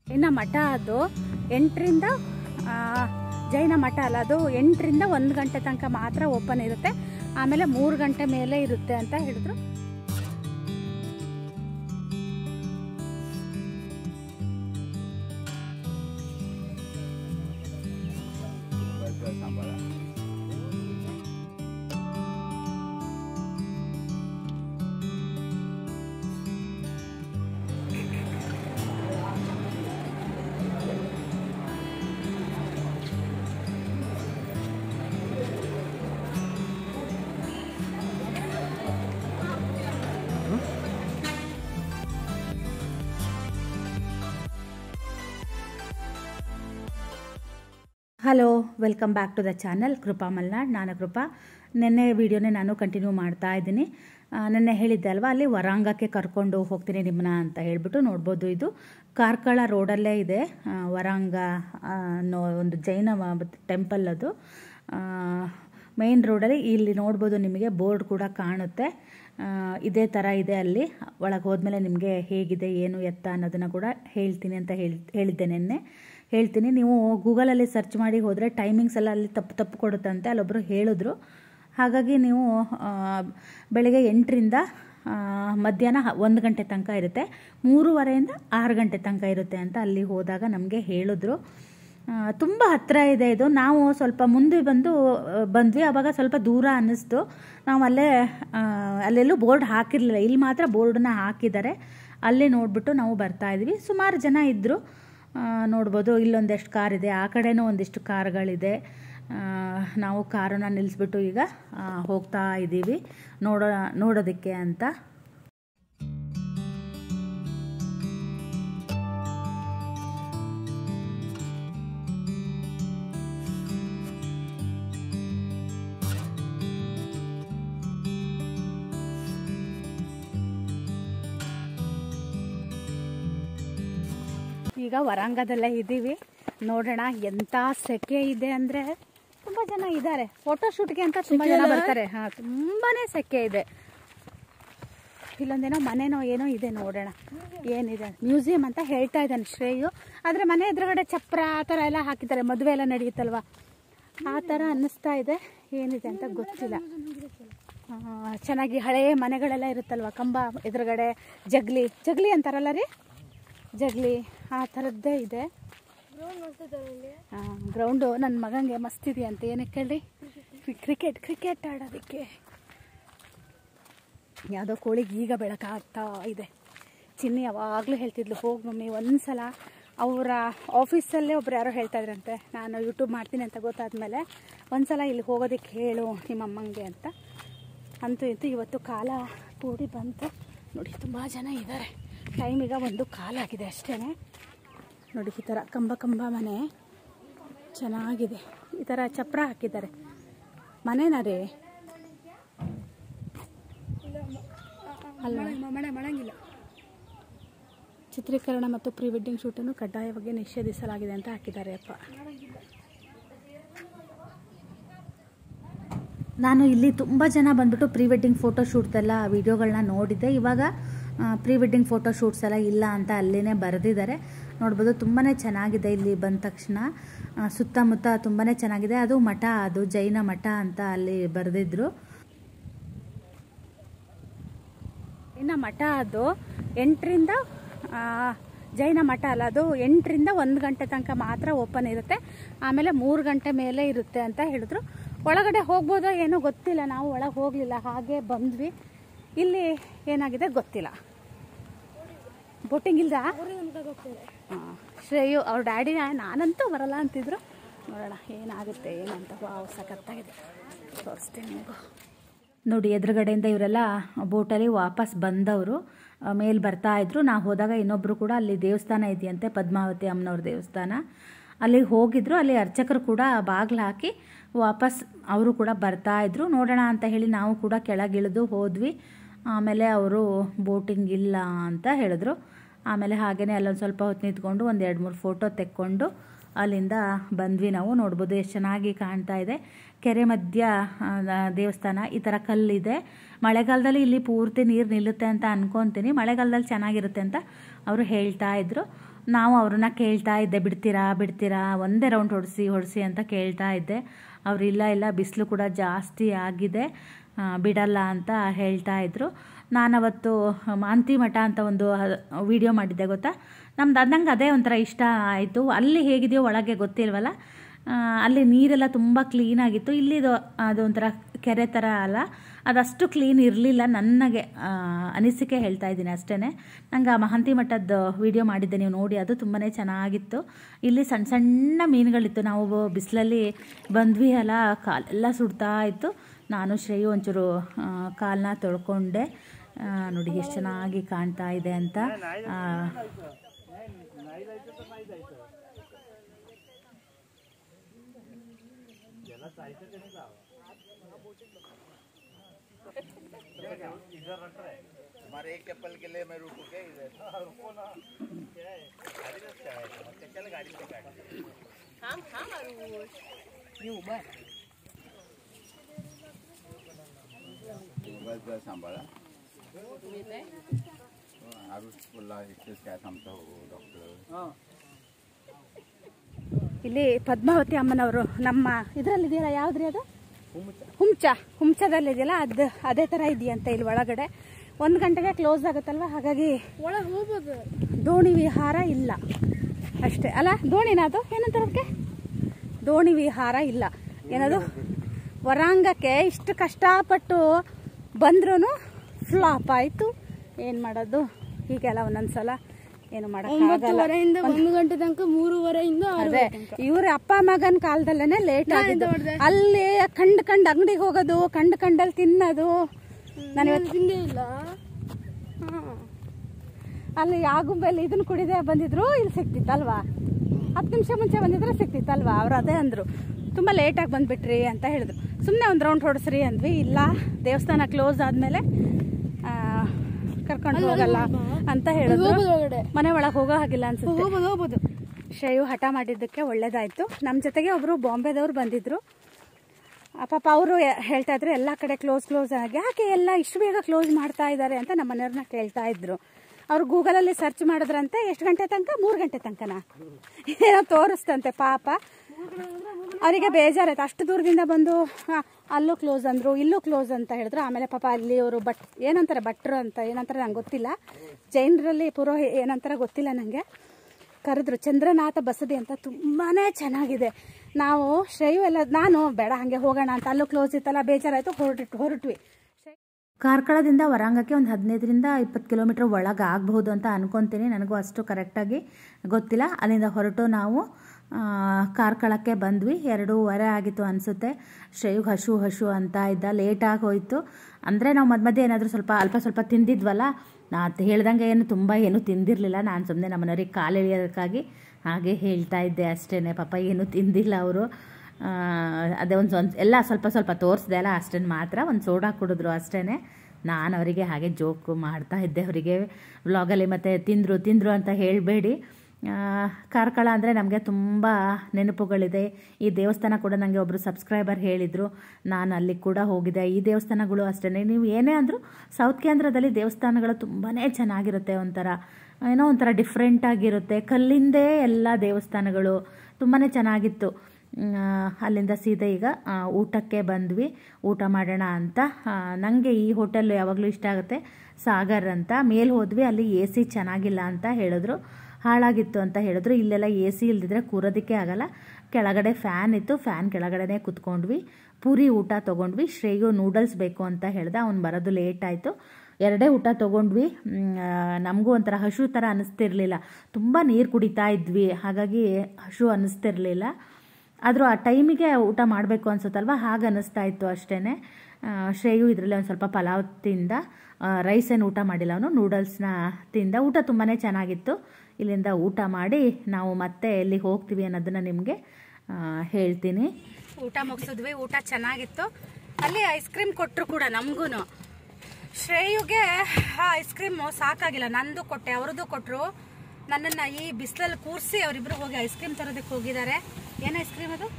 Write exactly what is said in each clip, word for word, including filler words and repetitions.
ಜೈನ ಮಠ ಅದು ಎಂಟರಿಂದ ಜೈನ ಮಠ ಅಲ್ಲ, ಅದು ಎಂಟರಿಂದ ಒಂದು ಗಂಟೆ ತನಕ ಮಾತ್ರ ಓಪನ್ ಇರುತ್ತೆ. ಆಮೇಲೆ ಮೂರು ಗಂಟೆ ಮೇಲೆ ಇರುತ್ತೆ ಅಂತ ಹೇಳಿದ್ರು. Hello, welcome back to the channel Krupa Malnad. ನಾನು ಕೃಪಾ. ನಿನ್ನೆ ವಿಡಿಯೋನೇ ನಾನು ಕಂಟಿನ್ಯೂ ಮಾಡ್ತಾ ಇದ್ದೀನಿ. ನಿನ್ನೆ ಹೇಳಿದ್ದೆ ಅಲ್ವಾ, ಅಲ್ಲಿ ವರಾಂಗಕ್ಕೆ ಕರ್ಕೊಂಡು ಹೋಗ್ತೀನಿ ನಿಮ್ಮನ್ನ ಅಂತ ಹೇಳ್ಬಿಟ್ಟು. ನೋಡ್ಬೋದು, ಇದು ಕಾರ್ಕಳ ರೋಡಲ್ಲೇ ಇದೆ ವರಾಂಗ ಅನ್ನೋ ಒಂದು ಜೈನ ಟೆಂಪಲ್. ಅದು ಮೇನ್ ರೋಡಲ್ಲಿ. ಇಲ್ಲಿ ನೋಡ್ಬೋದು, ನಿಮಗೆ ಬೋರ್ಡ್ ಕೂಡ ಕಾಣುತ್ತೆ. ಇದೇ ಥರ ಇದೆ ಅಲ್ಲಿ. ಒಳಗೆ ಹೋದ್ಮೇಲೆ ನಿಮಗೆ ಹೇಗಿದೆ ಏನು ಎತ್ತ ಅನ್ನೋದನ್ನು ಕೂಡ ಹೇಳ್ತೀನಿ ಅಂತ ಹೇಳಿ ಹೇಳಿದ್ದೆ ನಿನ್ನೆ. ಹೇಳ್ತೀನಿ, ನೀವು ಗೂಗಲಲ್ಲಿ ಸರ್ಚ್ ಮಾಡಿ ಹೋದರೆ ಟೈಮಿಂಗ್ಸ್ ಎಲ್ಲ ಅಲ್ಲಿ ತಪ್ಪು ತಪ್ಪು ಕೊಡುತ್ತಂತೆ. ಅಲ್ಲೊಬ್ಬರು ಹೇಳಿದ್ರು. ಹಾಗಾಗಿ ನೀವು ಬೆಳಗ್ಗೆ ಎಂಟರಿಂದ ಮಧ್ಯಾಹ್ನ ಒಂದು ಗಂಟೆ ತನಕ ಇರುತ್ತೆ, ಮೂರುವರೆಯಿಂದ ಆರು ಗಂಟೆ ತನಕ ಇರುತ್ತೆ ಅಂತ ಅಲ್ಲಿ ಹೋದಾಗ ನಮಗೆ ಹೇಳಿದ್ರು. ತುಂಬ ಹತ್ತಿರ ಇದೆ ಇದು. ನಾವು ಸ್ವಲ್ಪ ಮುಂದೆ ಬಂದು ಬಂದ್ವಿ, ಆವಾಗ ಸ್ವಲ್ಪ ದೂರ ಅನ್ನಿಸ್ತು. ನಾವು ಅಲ್ಲೇ ಅಲ್ಲೆಲ್ಲೂ ಬೋರ್ಡ್ ಹಾಕಿರಲಿಲ್ಲ, ಇಲ್ಲಿ ಮಾತ್ರ ಬೋರ್ಡನ್ನ ಹಾಕಿದ್ದಾರೆ. ಅಲ್ಲೇ ನೋಡಿಬಿಟ್ಟು ನಾವು ಬರ್ತಾ ಇದ್ವಿ. ಸುಮಾರು ಜನ ಇದ್ದರು. ನೋಡ್ಬೋದು, ಇಲ್ಲೊಂದಷ್ಟು ಕಾರ್ ಇದೆ, ಆ ಕಡೆನೂ ಒಂದಿಷ್ಟು ಕಾರ್ಗಳಿದೆ. ನಾವು ಕಾರನ್ನು ನಿಲ್ಲಿಸ್ಬಿಟ್ಟು ಈಗ ಹೋಗ್ತಾ ಇದ್ದೀವಿ ನೋಡೋ ನೋಡೋದಕ್ಕೆ ಅಂತ. ಈಗ ವರಾಂಗದಲ್ಲೇ ಇದ್ದೀವಿ. ನೋಡೋಣ, ಎಂಥ ಸೆಕೆ ಇದೆ ಅಂದರೆ ತುಂಬ ಜನ ಇದ್ದಾರೆ. ಫೋಟೋಶೂಟ್ಗೆ ಅಂತ ತುಂಬ ಜನ ಬರ್ತಾರೆ. ಹಾಂ, ತುಂಬಾ ಸೆಕೆ ಇದೆ. ಇಲ್ಲೊಂದೇನೋ ಮನೆನೋ ಏನೋ ಇದೆ, ನೋಡೋಣ ಏನಿದೆ. ಮ್ಯೂಸಿಯಂ ಅಂತ ಹೇಳ್ತಾ ಇದ್ದಾನೆ ಶ್ರೇಯು. ಆದರೆ ಮನೆ ಎದುರುಗಡೆ ಚಪ್ರ ಆ ಥರ ಎಲ್ಲ ಹಾಕಿದ್ದಾರೆ, ಮದುವೆ ಎಲ್ಲ ನಡೆಯುತ್ತಲ್ವ, ಆ ಥರ ಅನ್ನಿಸ್ತಾ ಇದೆ. ಏನಿದೆ ಅಂತ ಗೊತ್ತಿಲ್ಲ. ಚೆನ್ನಾಗಿ ಹಳೆಯ ಮನೆಗಳೆಲ್ಲ ಇರುತ್ತಲ್ವ, ಕಂಬ ಎದುರುಗಡೆ ಜಗ್ಲಿ ಜಗ್ಲಿ ಅಂತಾರಲ್ಲ ರೀ, ಜಗ್ಲಿ ಆ ಥರದ್ದೇ ಇದೆ. ಗ್ರೌಂಡು ನನ್ನ ಮಗಂಗೆ ಮಸ್ತ್ ಇದೆಯಂತೆ. ಏನಕ್ಕೆ ಹೇಳಿ, ಕ್ರಿಕೆಟ್ ಕ್ರಿಕೆಟ್ ಆಡೋದಕ್ಕೆ. ಯಾವುದೋ ಕೋಳಿಗೆ ಈಗ ಬೆಳಕಾಗ್ತಾ ಇದೆ. ಚಿನ್ನಿ ಯಾವಾಗಲೂ ಹೇಳ್ತಿದ್ಲು, ಹೋಗಿ ಮಮ್ಮಿ ಒಂದ್ಸಲ. ಅವರ ಆಫೀಸಲ್ಲೇ ಒಬ್ರು ಯಾರೋ ಹೇಳ್ತಾ ಇದ್ರಂತೆ, ನಾನು ಯೂಟ್ಯೂಬ್ ಮಾಡ್ತೀನಿ ಅಂತ ಗೊತ್ತಾದ್ಮೇಲೆ ಒಂದ್ಸಲ ಇಲ್ಲಿ ಹೋಗೋದಕ್ಕೆ ಹೇಳು ನಿಮ್ಮಮ್ಮಂಗೆ ಅಂತ. ಅಂತೂ ಇಂತೂ ಇವತ್ತು ಕಾಲ ಕೂಡಿ ಬಂತು. ನೋಡಿ, ತುಂಬ ಜನ ಇದ್ದಾರೆ. ಟೈಮ್ ಈಗ ಒಂದು ಕಾಲಾಗಿದೆ ಅಷ್ಟೇ. ನೋಡಿ, ಈ ಥರ ಕಂಬ ಕಂಬ ಮನೆ ಚೆನ್ನಾಗಿದೆ. ಈ ಥರ ಚಪ್ರ ಹಾಕಿದ್ದಾರೆ. ಮನೆನಾ ರೀ? ಅಲ್ಲ, ಮಳೆ ಮಾಡಂಗಿಲ್ಲ. ಚಿತ್ರೀಕರಣ ಮತ್ತು ಪ್ರೀ ವೆಡ್ಡಿಂಗ್ ಶೂಟನ್ನು ಕಡ್ಡಾಯವಾಗಿ ನಿಷೇಧಿಸಲಾಗಿದೆ ಅಂತ ಹಾಕಿದ್ದಾರೆ. ಅಪ್ಪ, ನಾನು ಇಲ್ಲಿ ತುಂಬ ಜನ ಬಂದ್ಬಿಟ್ಟು ಪ್ರೀ ವೆಡ್ಡಿಂಗ್ ಫೋಟೋ ಶೂಟ್ದೆಲ್ಲ ವೀಡಿಯೋಗಳನ್ನ ನೋಡಿದ್ದೆ. ಇವಾಗ ಪ್ರೀ ವೆಡ್ಡಿಂಗ್ ಫೋಟೋ ಶೂಟ್ಸ್ ಎಲ್ಲ ಇಲ್ಲ ಅಂತ ಅಲ್ಲೇ ಬರೆದಿದ್ದಾರೆ. ನೋಡ್ಬೋದು, ತುಂಬಾ ಚೆನ್ನಾಗಿದೆ. ಇಲ್ಲಿ ಬಂದ ತಕ್ಷಣ ಸುತ್ತಮುತ್ತ ತುಂಬಾ ಚೆನ್ನಾಗಿದೆ. ಅದು ಮಠ, ಅದು ಜೈನ ಮಠ ಅಂತ ಅಲ್ಲಿ ಬರೆದಿದ್ರು. ಜೈನ ಮಠ ಅದು ಎಂಟರಿಂದ ಜೈನ ಮಠ ಅಲ್ಲ, ಅದು ಎಂಟರಿಂದ ಒಂದು ಗಂಟೆ ತನಕ ಮಾತ್ರ ಓಪನ್ ಇರುತ್ತೆ. ಆಮೇಲೆ ಮೂರು ಗಂಟೆ ಮೇಲೆ ಇರುತ್ತೆ ಅಂತ ಹೇಳಿದ್ರು. ಒಳಗಡೆ ಹೋಗ್ಬೋದೋ ಏನೋ ಗೊತ್ತಿಲ್ಲ, ನಾವು ಒಳಗೆ ಹೋಗಲಿಲ್ಲ, ಹಾಗೆ ಬಂದ್ವಿ. ಇಲ್ಲಿ ಏನಾಗಿದೆ ಗೊತ್ತಿಲ್ಲ. ಬೋಟಿಂಗ್ ಇಲ್ದ? ಹಾಂ, ಶ್ರೇಯು ಅವ್ರ ಡ್ಯಾಡಿ ನಾನಂತೂ ಬರಲ್ಲ ಅಂತಿದ್ರು. ನೋಡೋಣ ಏನಾಗುತ್ತೆ ಏನಂತ. ವಾವ್, ಸಖತ್ತಾಗಿದೆ. ತೋರಿಸ್ತೀನಿ ನಿಮಗೂ. ನೋಡಿ, ಎದುರುಗಡೆಯಿಂದ ಇವರೆಲ್ಲ ಬೋಟಲ್ಲಿ ವಾಪಸ್ ಬಂದವರು ಮೇಲೆ ಬರ್ತಾ ಇದ್ರು. ನಾವು ಹೋದಾಗ ಇನ್ನೊಬ್ಬರು ಕೂಡ ಅಲ್ಲಿ ದೇವಸ್ಥಾನ ಇದೆಯಂತೆ, ಪದ್ಮಾವತಿ ಅಮ್ಮನವ್ರ ದೇವಸ್ಥಾನ. ಅಲ್ಲಿಗೆ ಹೋಗಿದ್ರು. ಅಲ್ಲಿ ಅರ್ಚಕರು ಕೂಡ ಬಾಗಿಲು ಹಾಕಿ ವಾಪಸ್ ಅವರು ಕೂಡ ಬರ್ತಾ ಇದ್ರು. ನೋಡೋಣ ಅಂತ ಹೇಳಿ ನಾವು ಕೂಡ ಕೆಳಗಿಳಿದು ಹೋದ್ವಿ. ಆಮೇಲೆ ಅವರು ಬೋಟಿಂಗ್ ಇಲ್ಲ ಅಂತ ಹೇಳಿದ್ರು. ಆಮೇಲೆ ಹಾಗೆಯೇ ಅಲ್ಲೊಂದು ಸ್ವಲ್ಪ ಹೊತ್ತು ನಿಂತ್ಕೊಂಡು ಒಂದು ಎರಡು ಮೂರು ಫೋಟೋ ತೆಕ್ಕೊಂಡು ಅಲ್ಲಿಂದ ಬಂದ್ವಿ ನಾವು. ನೋಡ್ಬೋದು ಎಷ್ಟು ಚೆನ್ನಾಗಿ ಕಾಣ್ತಾ ಇದೆ. ಕೆರೆ ಮಧ್ಯ ದೇವಸ್ಥಾನ, ಈ ಥರ ಕಲ್ಲಿದೆ. ಮಳೆಗಾಲದಲ್ಲಿ ಇಲ್ಲಿ ಪೂರ್ತಿ ನೀರು ನಿಲ್ಲುತ್ತೆ ಅಂತ ಅನ್ಕೊತೀನಿ. ಮಳೆಗಾಲದಲ್ಲಿ ಚೆನ್ನಾಗಿರುತ್ತೆ ಅಂತ ಅವರು ಹೇಳ್ತಾ ಇದ್ರು. ನಾವು ಅವ್ರನ್ನ ಕೇಳ್ತಾ ಇದ್ದೆ, ಬಿಡ್ತೀರಾ ಬಿಡ್ತೀರಾ ಒಂದೇ ರೌಂಡ್ ಹೊಡಿಸಿ ಹೊಡಿಸಿ ಅಂತ ಕೇಳ್ತಾ ಇದ್ದೆ. ಅವ್ರು ಇಲ್ಲ ಇಲ್ಲ ಬಿಸಿಲು ಕೂಡ ಜಾಸ್ತಿ ಆಗಿದೆ, ಬಿಡಲ್ಲ ಅಂತ ಹೇಳ್ತಾ ಇದ್ರು. ನಾನವತ್ತು ಮಾಂತಿ ಮಠ ಅಂತ ಒಂದು ವಿಡಿಯೋ ಮಾಡಿದ್ದೆ ಗೊತ್ತಾ. ನಮ್ದು ಅದಂಗೆ ಅದೇ ಒಂಥರ ಇಷ್ಟ ಆಯಿತು. ಅಲ್ಲಿ ಹೇಗಿದೆಯೋ ಒಳಗೆ ಗೊತ್ತಿಲ್ವಲ್ಲ, ಅಲ್ಲಿ ನೀರೆಲ್ಲ ತುಂಬ ಕ್ಲೀನಾಗಿತ್ತು. ಇಲ್ಲಿದು ಅದು ಒಂಥರ ಕೆರೆ ಥರ ಅಲ್ಲ, ಅದಷ್ಟು ಕ್ಲೀನ್ ಇರಲಿಲ್ಲ. ನನಗೆ ಅನಿಸಿಕೆ ಹೇಳ್ತಾ ಇದ್ದೀನಿ ಅಷ್ಟೇ. ನಂಗೆ ಆ ಮಹಂತಿ ಮಠದ ವಿಡಿಯೋ ಮಾಡಿದ್ದೆ, ನೀವು ನೋಡಿ, ಅದು ತುಂಬಾ ಚೆನ್ನಾಗಿತ್ತು. ಇಲ್ಲಿ ಸಣ್ಣ ಸಣ್ಣ ಮೀನುಗಳಿತ್ತು. ನಾವು ಬಿಸಿಲಲ್ಲಿ ಬಂದ್ವಿ ಅಲ್ಲ, ಕಾಲೆಲ್ಲ ಸುಡ್ತಾ ಇತ್ತು. ನಾನು ಶ್ರೇಯು ಒಂಚೂರು ಕಾಲನ್ನ ತೊಳ್ಕೊಂಡೆ. ನೋಡಿ ಎಷ್ಟು ಚೆನ್ನಾಗಿ ಕಾಣ್ತಾ ಇದೆ ಅಂತ. हमारे एक चप्पल के लिए मैं रुको के रुको ना चल गाड़ी से काट काम काम ये उबर बस बस सांभाळा आरुष बोला इथेच काय थांबतो डॉक्टर. ಇಲ್ಲಿ ಪದ್ಮಾವತಿ ಅಮ್ಮನವರು ನಮ್ಮ ಇದರಲ್ಲಿದೆಯಲ್ಲ, ಯಾವುದ್ರಿ ಅದು, ಹುಂಚ ಹುಂಚದಲ್ಲಿದೆಯಲ್ಲ, ಅದು ಅದೇ ಥರ ಇದೆಯಂತೆ ಇಲ್ಲಿ ಒಳಗಡೆ. ಒಂದು ಗಂಟೆಗೆ ಕ್ಲೋಸ್ ಆಗುತ್ತಲ್ವ, ಹಾಗಾಗಿ ಒಳಗೆ ಹೋಗ್ಬೋದು. ದೋಣಿ ವಿಹಾರ ಇಲ್ಲ ಅಷ್ಟೇ ಅಲ್ಲ, ದೋಣಿನ ಅದು ಏನಂತಾರೆ ಅದಕ್ಕೆ, ದೋಣಿ ವಿಹಾರ ಇಲ್ಲ. ಏನದು ವರಾಂಗಕ್ಕೆ ಇಷ್ಟು ಕಷ್ಟಪಟ್ಟು ಬಂದ್ರೂ ಫ್ಲಾಪ್ ಆಯಿತು. ಏನು ಮಾಡೋದು, ಹೀಗೆಲ್ಲ ಒಂದೊಂದ್ಸಲ ಏನು ಮಾಡೋಕ್ಕಾಗಲ್ಲ. ಒಂದು ಗಂಟೆ ತನಕ ಮೂರುವರೆಯಿಂದ ಅದೇ ಇವ್ರ ಅಪ್ಪ ಮಗನ ಕಾಲದಲ್ಲೇನೆ ಲೇಟ್ ಆಗಿದ್ದು. ಅಲ್ಲಿ ಕಂಡ್ ಕಂಡ್ ಅಂಗಡಿಗೆ ಹೋಗೋದು, ಕಂಡ್ ಕಂಡಲ್ಲಿ ತಿನ್ನೋದು. ನಾನು ಇವತ್ತು ತಿಂದೇ ಇಲ್ಲ. ಅಲ್ಲಿ ಆಗುಂಬೆಲ್ಲಿ ಇದನ್ನ ಕುಡಿದೇ ಬಂದಿದ್ರು, ಇಲ್ಲಿ ಸಿಕ್ತಿತ್ತಲ್ವಾ, ಹತ್ತು ನಿಮಿಷ ಮುಂಚೆ ಬಂದಿದ್ರೆ ಸಿಕ್ತಿತ್ತಲ್ವಾ. ಅವ್ರು ಅದೇ ಅಂದ್ರು, ತುಂಬ ಲೇಟಾಗಿ ಬಂದ್ಬಿಟ್ರಿ ಅಂತ ಹೇಳಿದ್ರು. ಸುಮ್ಮನೆ ಒಂದು ರೌಂಡ್ ಹೊಡಿಸ್ರಿ ಅಂದ್ವಿ. ಇಲ್ಲ, ದೇವಸ್ಥಾನ ಕ್ಲೋಸ್ ಆದ್ಮೇಲೆ ಕರ್ಕೊಂಡು ಹೋಗಲ್ಲ ಅಂತ ಹೇಳಿದ್ರು. ಮನೆ ಒಳಗೆ ಹೋಗೋ ಹಾಗಿಲ್ಲ ಅನ್ಸುತ್ತೆ. ಹೋಗ್ಬೋದು. ಶ್ರೇಯು ಹಠ ಮಾಡಿದ್ದಕ್ಕೆ ಒಳ್ಳೇದಾಯ್ತು. ನಮ್ಮ ಜೊತೆಗೆ ಒಬ್ರು ಬಾಂಬೆದವ್ರು ಬಂದಿದ್ರು. ಪಾಪ ಅವರು ಹೇಳ್ತಾ ಇದ್ರು ಎಲ್ಲ ಕಡೆ ಕ್ಲೋಸ್ ಕ್ಲೋಸ್ ಆಗಿ, ಯಾಕೆ ಎಲ್ಲ ಇಷ್ಟು ಬೇಗ ಕ್ಲೋಸ್ ಮಾಡ್ತಾ ಇದ್ದಾರೆ ಅಂತ ನಮ್ಮ ಮನೆಯವ್ರನ್ನ ಕೇಳ್ತಾ ಇದ್ರು. ಅವ್ರು ಗೂಗಲಲ್ಲಿ ಸರ್ಚ್ ಮಾಡಿದ್ರಂತೆ, ಎಷ್ಟು ಗಂಟೆ ತನಕ, ಮೂರು ಗಂಟೆ ತನಕನಾ ಏನೋ ತೋರಿಸ್ತಂತೆ. ಪಾಪ ಅವರಿಗೆ ಬೇಜಾರಾಯ್ತು. ಅಷ್ಟು ದೂರದಿಂದ ಬಂದು ಅಲ್ಲೂ ಕ್ಲೋಸ್ ಅಂದರು, ಇಲ್ಲೂ ಕ್ಲೋಸ್ ಅಂತ ಹೇಳಿದ್ರು. ಆಮೇಲೆ ಪಾಪ ಅಲ್ಲಿ ಅವರು ಬಟ್ ಏನಂತಾರೆ, ಭಟ್ರು ಅಂತ ಏನಂತಾರೆ ನಂಗೆ ಗೊತ್ತಿಲ್ಲ, ಜೈನರಲ್ಲಿ ಪುರೋಹಿ ಏನಂತಾರೆ ಗೊತ್ತಿಲ್ಲ ನನಗೆ. ಕರೆದ್ರು ಚಂದ್ರನಾಥ ಬಸದಿ ಅಂತ, ತುಂಬಾ ಚೆನ್ನಾಗಿದೆ. ನಾವು ಶ್ರೇಯು ಎಲ್ಲ, ನಾನು ಬೇಡ ಹಾಗೆ ಹೋಗೋಣ ಅಂತ, ಅಲ್ಲೂ ಕ್ಲೋಸ್ ಇತ್ತಲ್ಲ, ಬೇಜಾರಾಯಿತು, ಹೊರಟಿಟ್ಟು ಹೊರಟ್ವಿ. ಕಾರ್ಕಳದಿಂದ ವರಾಂಗಕ್ಕೆ ಒಂದು ಹದಿನೈದರಿಂದ ಇಪ್ಪತ್ತು ಕಿಲೋಮೀಟ್ರ್ ಒಳಗೆ ಆಗಬಹುದು ಅಂತ ಅನ್ಕೊತೀನಿ. ನನಗೂ ಅಷ್ಟು ಕರೆಕ್ಟಾಗಿ ಗೊತ್ತಿಲ್ಲ. ಅಲ್ಲಿಂದ ಹೊರಟು ನಾವು ಕಾರ್ಕಳಕ್ಕೆ ಬಂದ್ವಿ. ಎರಡೂವರೆ ಆಗಿತ್ತು ಅನಿಸುತ್ತೆ. ಶ್ರೇಯುಗ್ ಹಶು ಹಶು ಅಂತ ಇದ್ದ, ಲೇಟಾಗಿ ಹೋಯಿತು. ಅಂದರೆ ನಾವು ಮಧ್ಯ ಮಧ್ಯೆ ಏನಾದರೂ ಸ್ವಲ್ಪ ಅಲ್ಪ ಸ್ವಲ್ಪ ತಿಂದಿದ್ವಲ್ಲ, ನಾ ಹೇಳ್ದಂಗೆ ಏನು ತುಂಬ ಏನೂ ತಿಂದಿರಲಿಲ್ಲ. ನಾನು ಸುಮ್ಮನೆ ನಮ್ಮನೆಯವ್ರಿಗೆ ಕಾಲು ಎಳೆಯೋದಕ್ಕಾಗಿ ಹಾಗೆ ಹೇಳ್ತಾ ಇದ್ದೆ ಅಷ್ಟೇ. ಪಾಪ ಏನೂ ತಿಂದಿಲ್ಲ ಅವರು. ಅದೇ ಒಂದು ಒಂದು ಎಲ್ಲ ಸ್ವಲ್ಪ ಸ್ವಲ್ಪ ತೋರಿಸ್ದೆ ಅಲ್ಲ, ಅಷ್ಟನ್ನು ಮಾತ್ರ ಒಂದು ಸೋಡಾ ಕುಡಿದ್ರು ಅಷ್ಟೇ. ನಾನು ಅವರಿಗೆ ಹಾಗೆ ಜೋಕು ಮಾಡ್ತಾ ಇದ್ದೆ ಅವರಿಗೆ ವ್ಲಾಗಲ್ಲಿ. ಮತ್ತು ತಿಂದರು ತಿಂದರು ಅಂತ ಹೇಳಬೇಡಿ. ಕಾರ್ಕಳ ಅಂದರೆ ನಮಗೆ ತುಂಬ ನೆನಪುಗಳಿದೆ. ಈ ದೇವಸ್ಥಾನ ಕೂಡ ನನಗೆ ಒಬ್ಬರು ಸಬ್ಸ್ಕ್ರೈಬರ್ ಹೇಳಿದರು, ನಾನು ಅಲ್ಲಿ ಕೂಡ ಹೋಗಿದ್ದೆ. ಈ ದೇವಸ್ಥಾನಗಳು ಅಷ್ಟೇ, ನೀವು ಏನೇ ಅಂದರೂ ಸೌತ್ ಕೇಂದ್ರದಲ್ಲಿ ದೇವಸ್ಥಾನಗಳು ತುಂಬಾ ಚೆನ್ನಾಗಿರುತ್ತೆ. ಒಂಥರ ಏನೋ ಒಂಥರ ಡಿಫ್ರೆಂಟಾಗಿರುತ್ತೆ. ಕಲ್ಲಿಂದೇ ಎಲ್ಲ ದೇವಸ್ಥಾನಗಳು ತುಂಬಾ ಚೆನ್ನಾಗಿತ್ತು. ಅಲ್ಲಿಂದ ಸೀದಾ ಈಗ ಊಟಕ್ಕೆ ಬಂದ್ವಿ. ಊಟ ಮಾಡೋಣ ಅಂತ. ನನಗೆ ಈ ಹೋಟೆಲ್ ಯಾವಾಗಲೂ ಇಷ್ಟ ಆಗುತ್ತೆ, ಸಾಗರ್ ಅಂತ. ಮೇಲೆ ಹೋದ್ವಿ, ಅಲ್ಲಿ ಎ ಸಿ ಚೆನ್ನಾಗಿಲ್ಲ ಅಂತ ಹೇಳಿದ್ರು, ಹಾಳಾಗಿತ್ತು ಅಂತ ಹೇಳಿದ್ರು. ಇಲ್ಲೆಲ್ಲ ಎ ಸಿ ಇಲ್ದಿದ್ರೆ ಕೂರೋದಕ್ಕೆ ಆಗಲ್ಲ. ಕೆಳಗಡೆ ಫ್ಯಾನ್ ಇತ್ತು, ಫ್ಯಾನ್ ಕೆಳಗಡೆನೇ ಕುತ್ಕೊಂಡ್ವಿ. ಪೂರಿ ಊಟ ತೊಗೊಂಡ್ವಿ. ಶ್ರೇಯು ನೂಡಲ್ಸ್ ಬೇಕು ಅಂತ ಹೇಳ್ದೆ, ಅವ್ನು ಬರೋದು ಲೇಟ್ ಆಯಿತು. ಎರಡೇ ಊಟ ತೊಗೊಂಡ್ವಿ. ನಮಗೂ ಒಂಥರ ಹಶು ಥರ ಅನ್ನಿಸ್ತಿರ್ಲಿಲ್ಲ, ತುಂಬ ನೀರು ಕುಡಿತಾ ಇದ್ವಿ, ಹಾಗಾಗಿ ಹಶು ಅನ್ನಿಸ್ತಿರ್ಲಿಲ್ಲ. ಆದರೂ ಆ ಟೈಮಿಗೆ ಊಟ ಮಾಡಬೇಕು ಅನ್ಸುತ್ತಲ್ವ, ಹಾಗೆ ಅನ್ನಿಸ್ತಾ ಇತ್ತು ಅಷ್ಟೇ. ಶ್ರೇಯು ಇದರಲ್ಲಿ ಒಂದು ಸ್ವಲ್ಪ ಪಲಾವ್ ತಿಂದ, ರೈಸ್ ಏನು ಊಟ ಮಾಡಿಲ್ಲ ಅವನು, ನೂಡಲ್ಸ್ನ ತಿಂದ. ಊಟ ತುಂಬಾ ಚೆನ್ನಾಗಿತ್ತು. ಇಲ್ಲಿಂದ ಊಟ ಮಾಡಿ ನಾವು ಮತ್ತೆ ಎಲ್ಲಿ ಹೋಗ್ತೀವಿ ಅನ್ನೋದನ್ನು ನಿಮಗೆ ಹೇಳ್ತೀನಿ. ಊಟ ಮುಗಿಸಿದ್ವಿ, ಊಟ ಚೆನ್ನಾಗಿತ್ತು. ಅಲ್ಲಿ ಐಸ್ ಕ್ರೀಮ್ ಕೊಟ್ಟರು ಕೂಡ ನಮಗೂ. ಶ್ರೇಯುಗೆ ಐಸ್ ಕ್ರೀಮು ಸಾಕಾಗಿಲ್ಲ, ನಂದು ಕೊಟ್ಟೆ, ಅವ್ರದ್ದು ಕೊಟ್ಟರು. ನನ್ನನ್ನು ಈ ಬಿಸಿಲಲ್ಲಿ ಕೂರಿಸಿ ಅವರಿಬ್ಬರು ಹೋಗಿ ಐಸ್ ಕ್ರೀಮ್ ತರೋದಕ್ಕೆ ಹೋಗಿದ್ದಾರೆ. ಏನು ಐಸ್ ಕ್ರೀಮ್ ಅದು?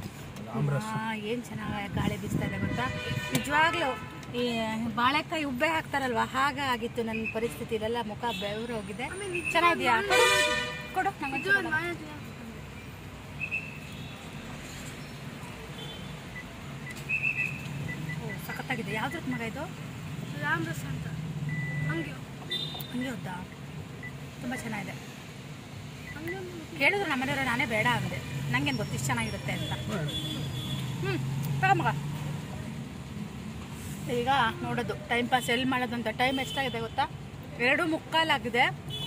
ಏನು ಚೆನ್ನಾಗಿ ಗಾಳಿ ಬೀಸ್ತಾ ಇದೆ ಗೊತ್ತಾ. ನಿಜವಾಗ್ಲೂ ಈ ಬಾಳೆಕಾಯಿ ಉಬ್ಬೆ ಹಾಕ್ತಾರಲ್ವ, ಹಾಗಾಗಿತ್ತು ನನ್ನ ಪರಿಸ್ಥಿತಿ. ಇಲ್ಲೆಲ್ಲ ಮುಖ ಬೆವರು ಹೋಗಿದೆ. ಚೆನ್ನಾಗಿದೆಯಾ? ಕೊಡು ನಂಗೊಂಚೂರು. ಓ ಸಖತ್ತಾಗಿದೆ. ಯಾವ್ದ್ರದ್ದು ಮಗ ಇದು? ರಾಮರಸ ಅಂತ ಹಂಗೆ ಹಂಗೆ ಹೌದಾ? ತುಂಬ ಚೆನ್ನಾಗಿದೆ. ಕೇಳಿದ್ರು ನಮ್ಮನೆಯವರು, ನಾನೇ ಬೇಡ ಅಂದೆ. ನಂಗೇನು ಗೊತ್ತು ಇಷ್ಟು ಚೆನ್ನಾಗಿರುತ್ತೆ ಅಂತ. ಹ್ಞೂ ತಗೊಂಬಗ. ಈಗ ನೋಡೋದು ಟೈಮ್ ಪಾಸ್ ಎಲ್ಲಿ ಮಾಡೋದು ಅಂತ. ಟೈಮ್ ಎಷ್ಟಾಗಿದೆ ಗೊತ್ತಾ? ಎರಡು ಮುಕ್ಕಾಲಾಗಿದೆ.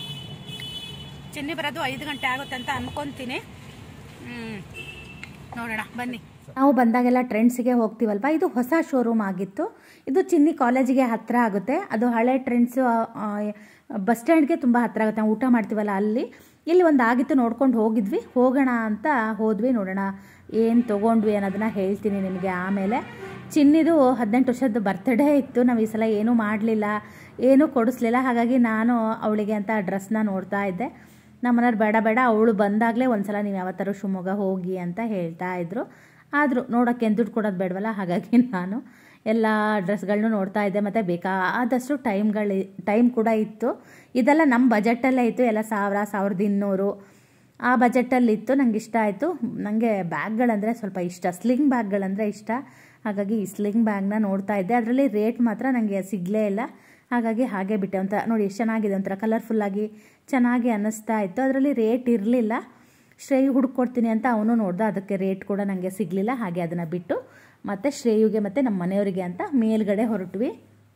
ಚಿನ್ನಿ ಬರೋದು ಐದು ಗಂಟೆ ಆಗುತ್ತೆ ಅಂತ ಅನ್ಕೊತೀನಿ. ಹ್ಞೂ ನೋಡೋಣ ಬನ್ನಿ. ನಾವು ಬಂದಾಗೆಲ್ಲ ಟ್ರೆಂಡ್ಸಿಗೆ ಹೋಗ್ತೀವಲ್ವ. ಇದು ಹೊಸ ಶೋರೂಮ್ ಆಗಿತ್ತು. ಇದು ಚಿನ್ನಿ ಕಾಲೇಜಿಗೆ ಹತ್ತಿರ ಆಗುತ್ತೆ. ಅದು ಹಳೆ ಟ್ರೆಂಡ್ಸು ಬಸ್ ಸ್ಟ್ಯಾಂಡ್ಗೆ ತುಂಬ ಹತ್ತಿರ ಆಗುತ್ತೆ. ನಾವು ಊಟ ಮಾಡ್ತೀವಲ್ಲ ಅಲ್ಲಿ. ಇಲ್ಲಿ ಒಂದು ಆಗಿತ್ತು, ನೋಡ್ಕೊಂಡು ಹೋಗಿದ್ವಿ. ಹೋಗೋಣ ಅಂತ ಹೋದ್ವಿ. ನೋಡೋಣ ಏನು ತೊಗೊಂಡ್ವಿ ಅನ್ನೋದನ್ನ ಹೇಳ್ತೀನಿ ನಿಮಗೆ ಆಮೇಲೆ. ಚಿನ್ನಿದು ಹದಿನೆಂಟು ವರ್ಷದ ಬರ್ತ್ಡೇ ಇತ್ತು. ನಾವು ಈ ಸಲ ಏನೂ ಮಾಡಲಿಲ್ಲ, ಏನೂ ಕೊಡಿಸ್ಲಿಲ್ಲ. ಹಾಗಾಗಿ ನಾನು ಅವಳಿಗೆ ಅಂತ ಡ್ರೆಸ್ನ ನೋಡ್ತಾ ಇದ್ದೆ. ನಮ್ಮನೆಯವ್ರು ಬೇಡ ಬೇಡ ಅವಳು ಬಂದಾಗಲೇ ಒಂದು ಸಲ ನೀವು ಯಾವತ್ತಾರು ಶಿವಮೊಗ್ಗ ಹೋಗಿ ಅಂತ ಹೇಳ್ತಾ ಇದ್ರು. ಆದರೂ ನೋಡೋಕ್ಕೆ ಏನು ದುಡ್ಡು ಕೊಡೋದು ಬೇಡವಲ್ಲ, ಹಾಗಾಗಿ ನಾನು ಎಲ್ಲ ಡ್ರೆಸ್ಗಳನ್ನೂ ನೋಡ್ತಾ ಇದ್ದೆ. ಮತ್ತು ಬೇಕಾದಷ್ಟು ಟೈಮ್ಗಳು ಟೈಮ್ ಕೂಡ ಇತ್ತು. ಇದೆಲ್ಲ ನಮ್ಮ ಬಜೆಟಲ್ಲೇ ಇತ್ತು. ಎಲ್ಲ ಸಾವಿರ ಸಾವಿರದ ಇನ್ನೂರು ಆ ಬಜೆಟಲ್ಲಿತ್ತು. ನಂಗೆ ಇಷ್ಟ ಆಯಿತು. ನನಗೆ ಬ್ಯಾಗ್ಗಳಂದರೆ ಸ್ವಲ್ಪ ಇಷ್ಟ, ಸ್ಲಿಂಗ್ ಬ್ಯಾಗ್ಗಳಂದರೆ ಇಷ್ಟ. ಹಾಗಾಗಿ ಈ ಸ್ಲಿಂಗ್ ಬ್ಯಾಗ್ನ ನೋಡ್ತಾ ಇದ್ದೆ. ಅದರಲ್ಲಿ ರೇಟ್ ಮಾತ್ರ ನನಗೆ ಸಿಗಲೇ ಇಲ್ಲ. ಹಾಗಾಗಿ ಹಾಗೆ ಬಿಟ್ಟೆ. ಒಂಥರ ನೋಡಿ ಎಷ್ಟು ಚೆನ್ನಾಗಿದೆ, ಒಂಥರ ಕಲರ್ಫುಲ್ಲಾಗಿ ಚೆನ್ನಾಗಿ ಅನ್ನಿಸ್ತಾ ಇತ್ತು. ಅದರಲ್ಲಿ ರೇಟ್ ಇರಲಿಲ್ಲ. ಶ್ರೇಯು ಹುಡುಕೊಡ್ತೀನಿ ಅಂತ ಅವನು ನೋಡ್ದ, ಅದಕ್ಕೆ ರೇಟ್ ಕೂಡ ನನಗೆ ಸಿಗಲಿಲ್ಲ. ಹಾಗೆ ಅದನ್ನು ಬಿಟ್ಟು ಮತ್ತು ಶ್ರೇಯುಗೆ ಮತ್ತು ನಮ್ಮ ಮನೆಯವರಿಗೆ ಅಂತ ಮೇಲ್ಗಡೆ ಹೊರಟ್ವಿ.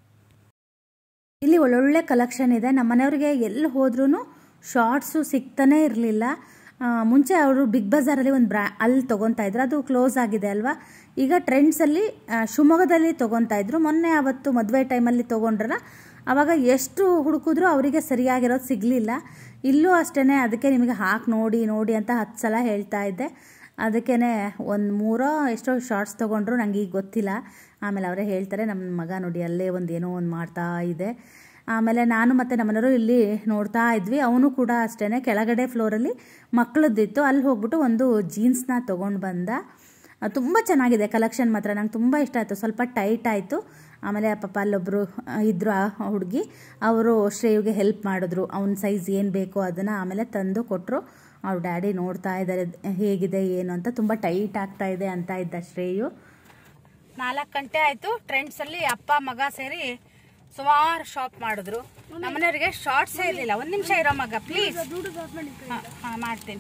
ಇಲ್ಲಿ ಒಳ್ಳೊಳ್ಳೆ ಕಲೆಕ್ಷನ್ ಇದೆ. ನಮ್ಮ ಮನೆಯವರಿಗೆ ಎಲ್ಲಿ ಹೋದ್ರೂ ಶಾರ್ಟ್ಸು ಸಿಗ್ತಾನೇ ಇರಲಿಲ್ಲ. ಮುಂಚೆ ಅವರು ಬಿಗ್ ಬಜಾರಲ್ಲಿ ಒಂದು ಬ್ರಾ ಅಲ್ಲಿ ತೊಗೊತಾ ಇದ್ರು, ಅದು ಕ್ಲೋಸ್ ಆಗಿದೆ ಅಲ್ವಾ. ಈಗ ಟ್ರೆಂಡ್ಸಲ್ಲಿ ಶಿವಮೊಗ್ಗದಲ್ಲಿ ತೊಗೊತಾ ಇದ್ರು. ಮೊನ್ನೆ ಅವತ್ತು ಮದುವೆ ಟೈಮಲ್ಲಿ ತೊಗೊಂಡ್ರಲ್ಲ, ಆವಾಗ ಎಷ್ಟು ಹುಡುಕಿದ್ರು ಅವರಿಗೆ ಸರಿಯಾಗಿರೋದು ಸಿಗಲಿಲ್ಲ. ಇಲ್ಲೂ ಅಷ್ಟೇ. ಅದಕ್ಕೆ ನಿಮಗೆ ಹಾಕಿ ನೋಡಿ ನೋಡಿ ಅಂತ ಹತ್ತು ಸಲ ಹೇಳ್ತಾ ಇದ್ದೆ. ಅದಕ್ಕೇ ಒಂದು ಮೂರೋ ಎಷ್ಟೋ ಶಾರ್ಟ್ಸ್ ತೊಗೊಂಡ್ರು, ನನಗೆ ಈಗ ಗೊತ್ತಿಲ್ಲ. ಆಮೇಲೆ ಅವರೇ ಹೇಳ್ತಾರೆ, ನಮ್ಮ ಮಗ ನೋಡಿ ಅಲ್ಲೇ ಒಂದು ಏನೋ ಒಂದು ಮಾಡ್ತಾ ಇದೆ. ಆಮೇಲೆ ನಾನು ಮತ್ತು ನಮ್ಮನೆಯವರು ಇಲ್ಲಿ ನೋಡ್ತಾ ಇದ್ವಿ. ಅವನು ಕೂಡ ಅಷ್ಟೇ ಕೆಳಗಡೆ ಫ್ಲೋರಲ್ಲಿ ಮಕ್ಕಳದ್ದಿತ್ತು. ಅಲ್ಲಿ ಹೋಗ್ಬಿಟ್ಟು ಒಂದು ಜೀನ್ಸ್ನ ತೊಗೊಂಡು ಬಂದ. ತುಂಬ ಚೆನ್ನಾಗಿದೆ ಕಲೆಕ್ಷನ್ ಮಾತ್ರ. ನಂಗೆ ತುಂಬ ಇಷ್ಟ ಆಯಿತು. ಸ್ವಲ್ಪ ಟೈಟ್ ಆಯಿತು. ಆಮೇಲೆ ಪಾಪ ಅಲ್ಲೊಬ್ಬರು ಇದ್ದರು ಆ ಹುಡುಗಿ, ಅವರು ಶ್ರೇಯುಗೆ ಹೆಲ್ಪ್ ಮಾಡಿದ್ರು. ಅವ್ನ ಸೈಜ್ ಏನು ಬೇಕೋ ಅದನ್ನು ಆಮೇಲೆ ತಂದು ಕೊಟ್ಟರು. ಅವ್ರ ಡ್ಯಾಡಿ ನೋಡ್ತಾ ಇದ್ದಾರೆ ಹೇಗಿದೆ ಏನು ಅಂತ. ತುಂಬ ಟೈಟ್ ಆಗ್ತಾ ಇದೆ ಅಂತ ಇದ್ದ ಶ್ರೇಯು. ನಾಲ್ಕು ಗಂಟೆ ಆಯಿತು. ಟ್ರೆಂಡ್ಸಲ್ಲಿ ಅಪ್ಪ ಮಗ ಸೇರಿ ಸುಮಾರು ಶಾಪ್ ಮಾಡಿದ್ರು. ನಮ್ಮನೆಯವರಿಗೆ ಶಾರ್ಟ್ಸೇ ಇರಲಿಲ್ಲ. ಒಂದು ನಿಮಿಷ ಇರೋ ಮಗ ಪ್ಲೀಸ್. ಹಾಂ ಹಾಂ ಮಾಡ್ತೀನಿ.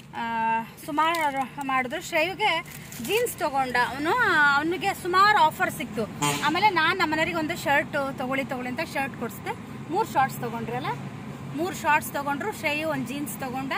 ಸುಮಾರು ಮಾಡಿದ್ರು. ಶ್ರೇಯುಗೆ ಜೀನ್ಸ್ ತೊಗೊಂಡ ಅವನು. ಅವನಿಗೆ ಸುಮಾರು ಆಫರ್ ಸಿಕ್ತು. ಆಮೇಲೆ ನಾನು ನಮ್ಮನೆಯವರಿಗೆ ಒಂದು ಶರ್ಟ್ ತೊಗೊಳ್ಳಿ ತೊಗೊಳ್ಳಿ ಅಂತ ಶರ್ಟ್ ಕೊಡಿಸ್ದೆ. ಮೂರು ಶಾರ್ಟ್ಸ್ ತೊಗೊಂಡ್ರಲ್ಲ, ಮೂರು ಶಾರ್ಟ್ಸ್ ತೊಗೊಂಡ್ರು. ಶ್ರೇಯು ಒಂದು ಜೀನ್ಸ್ ತೊಗೊಂಡ.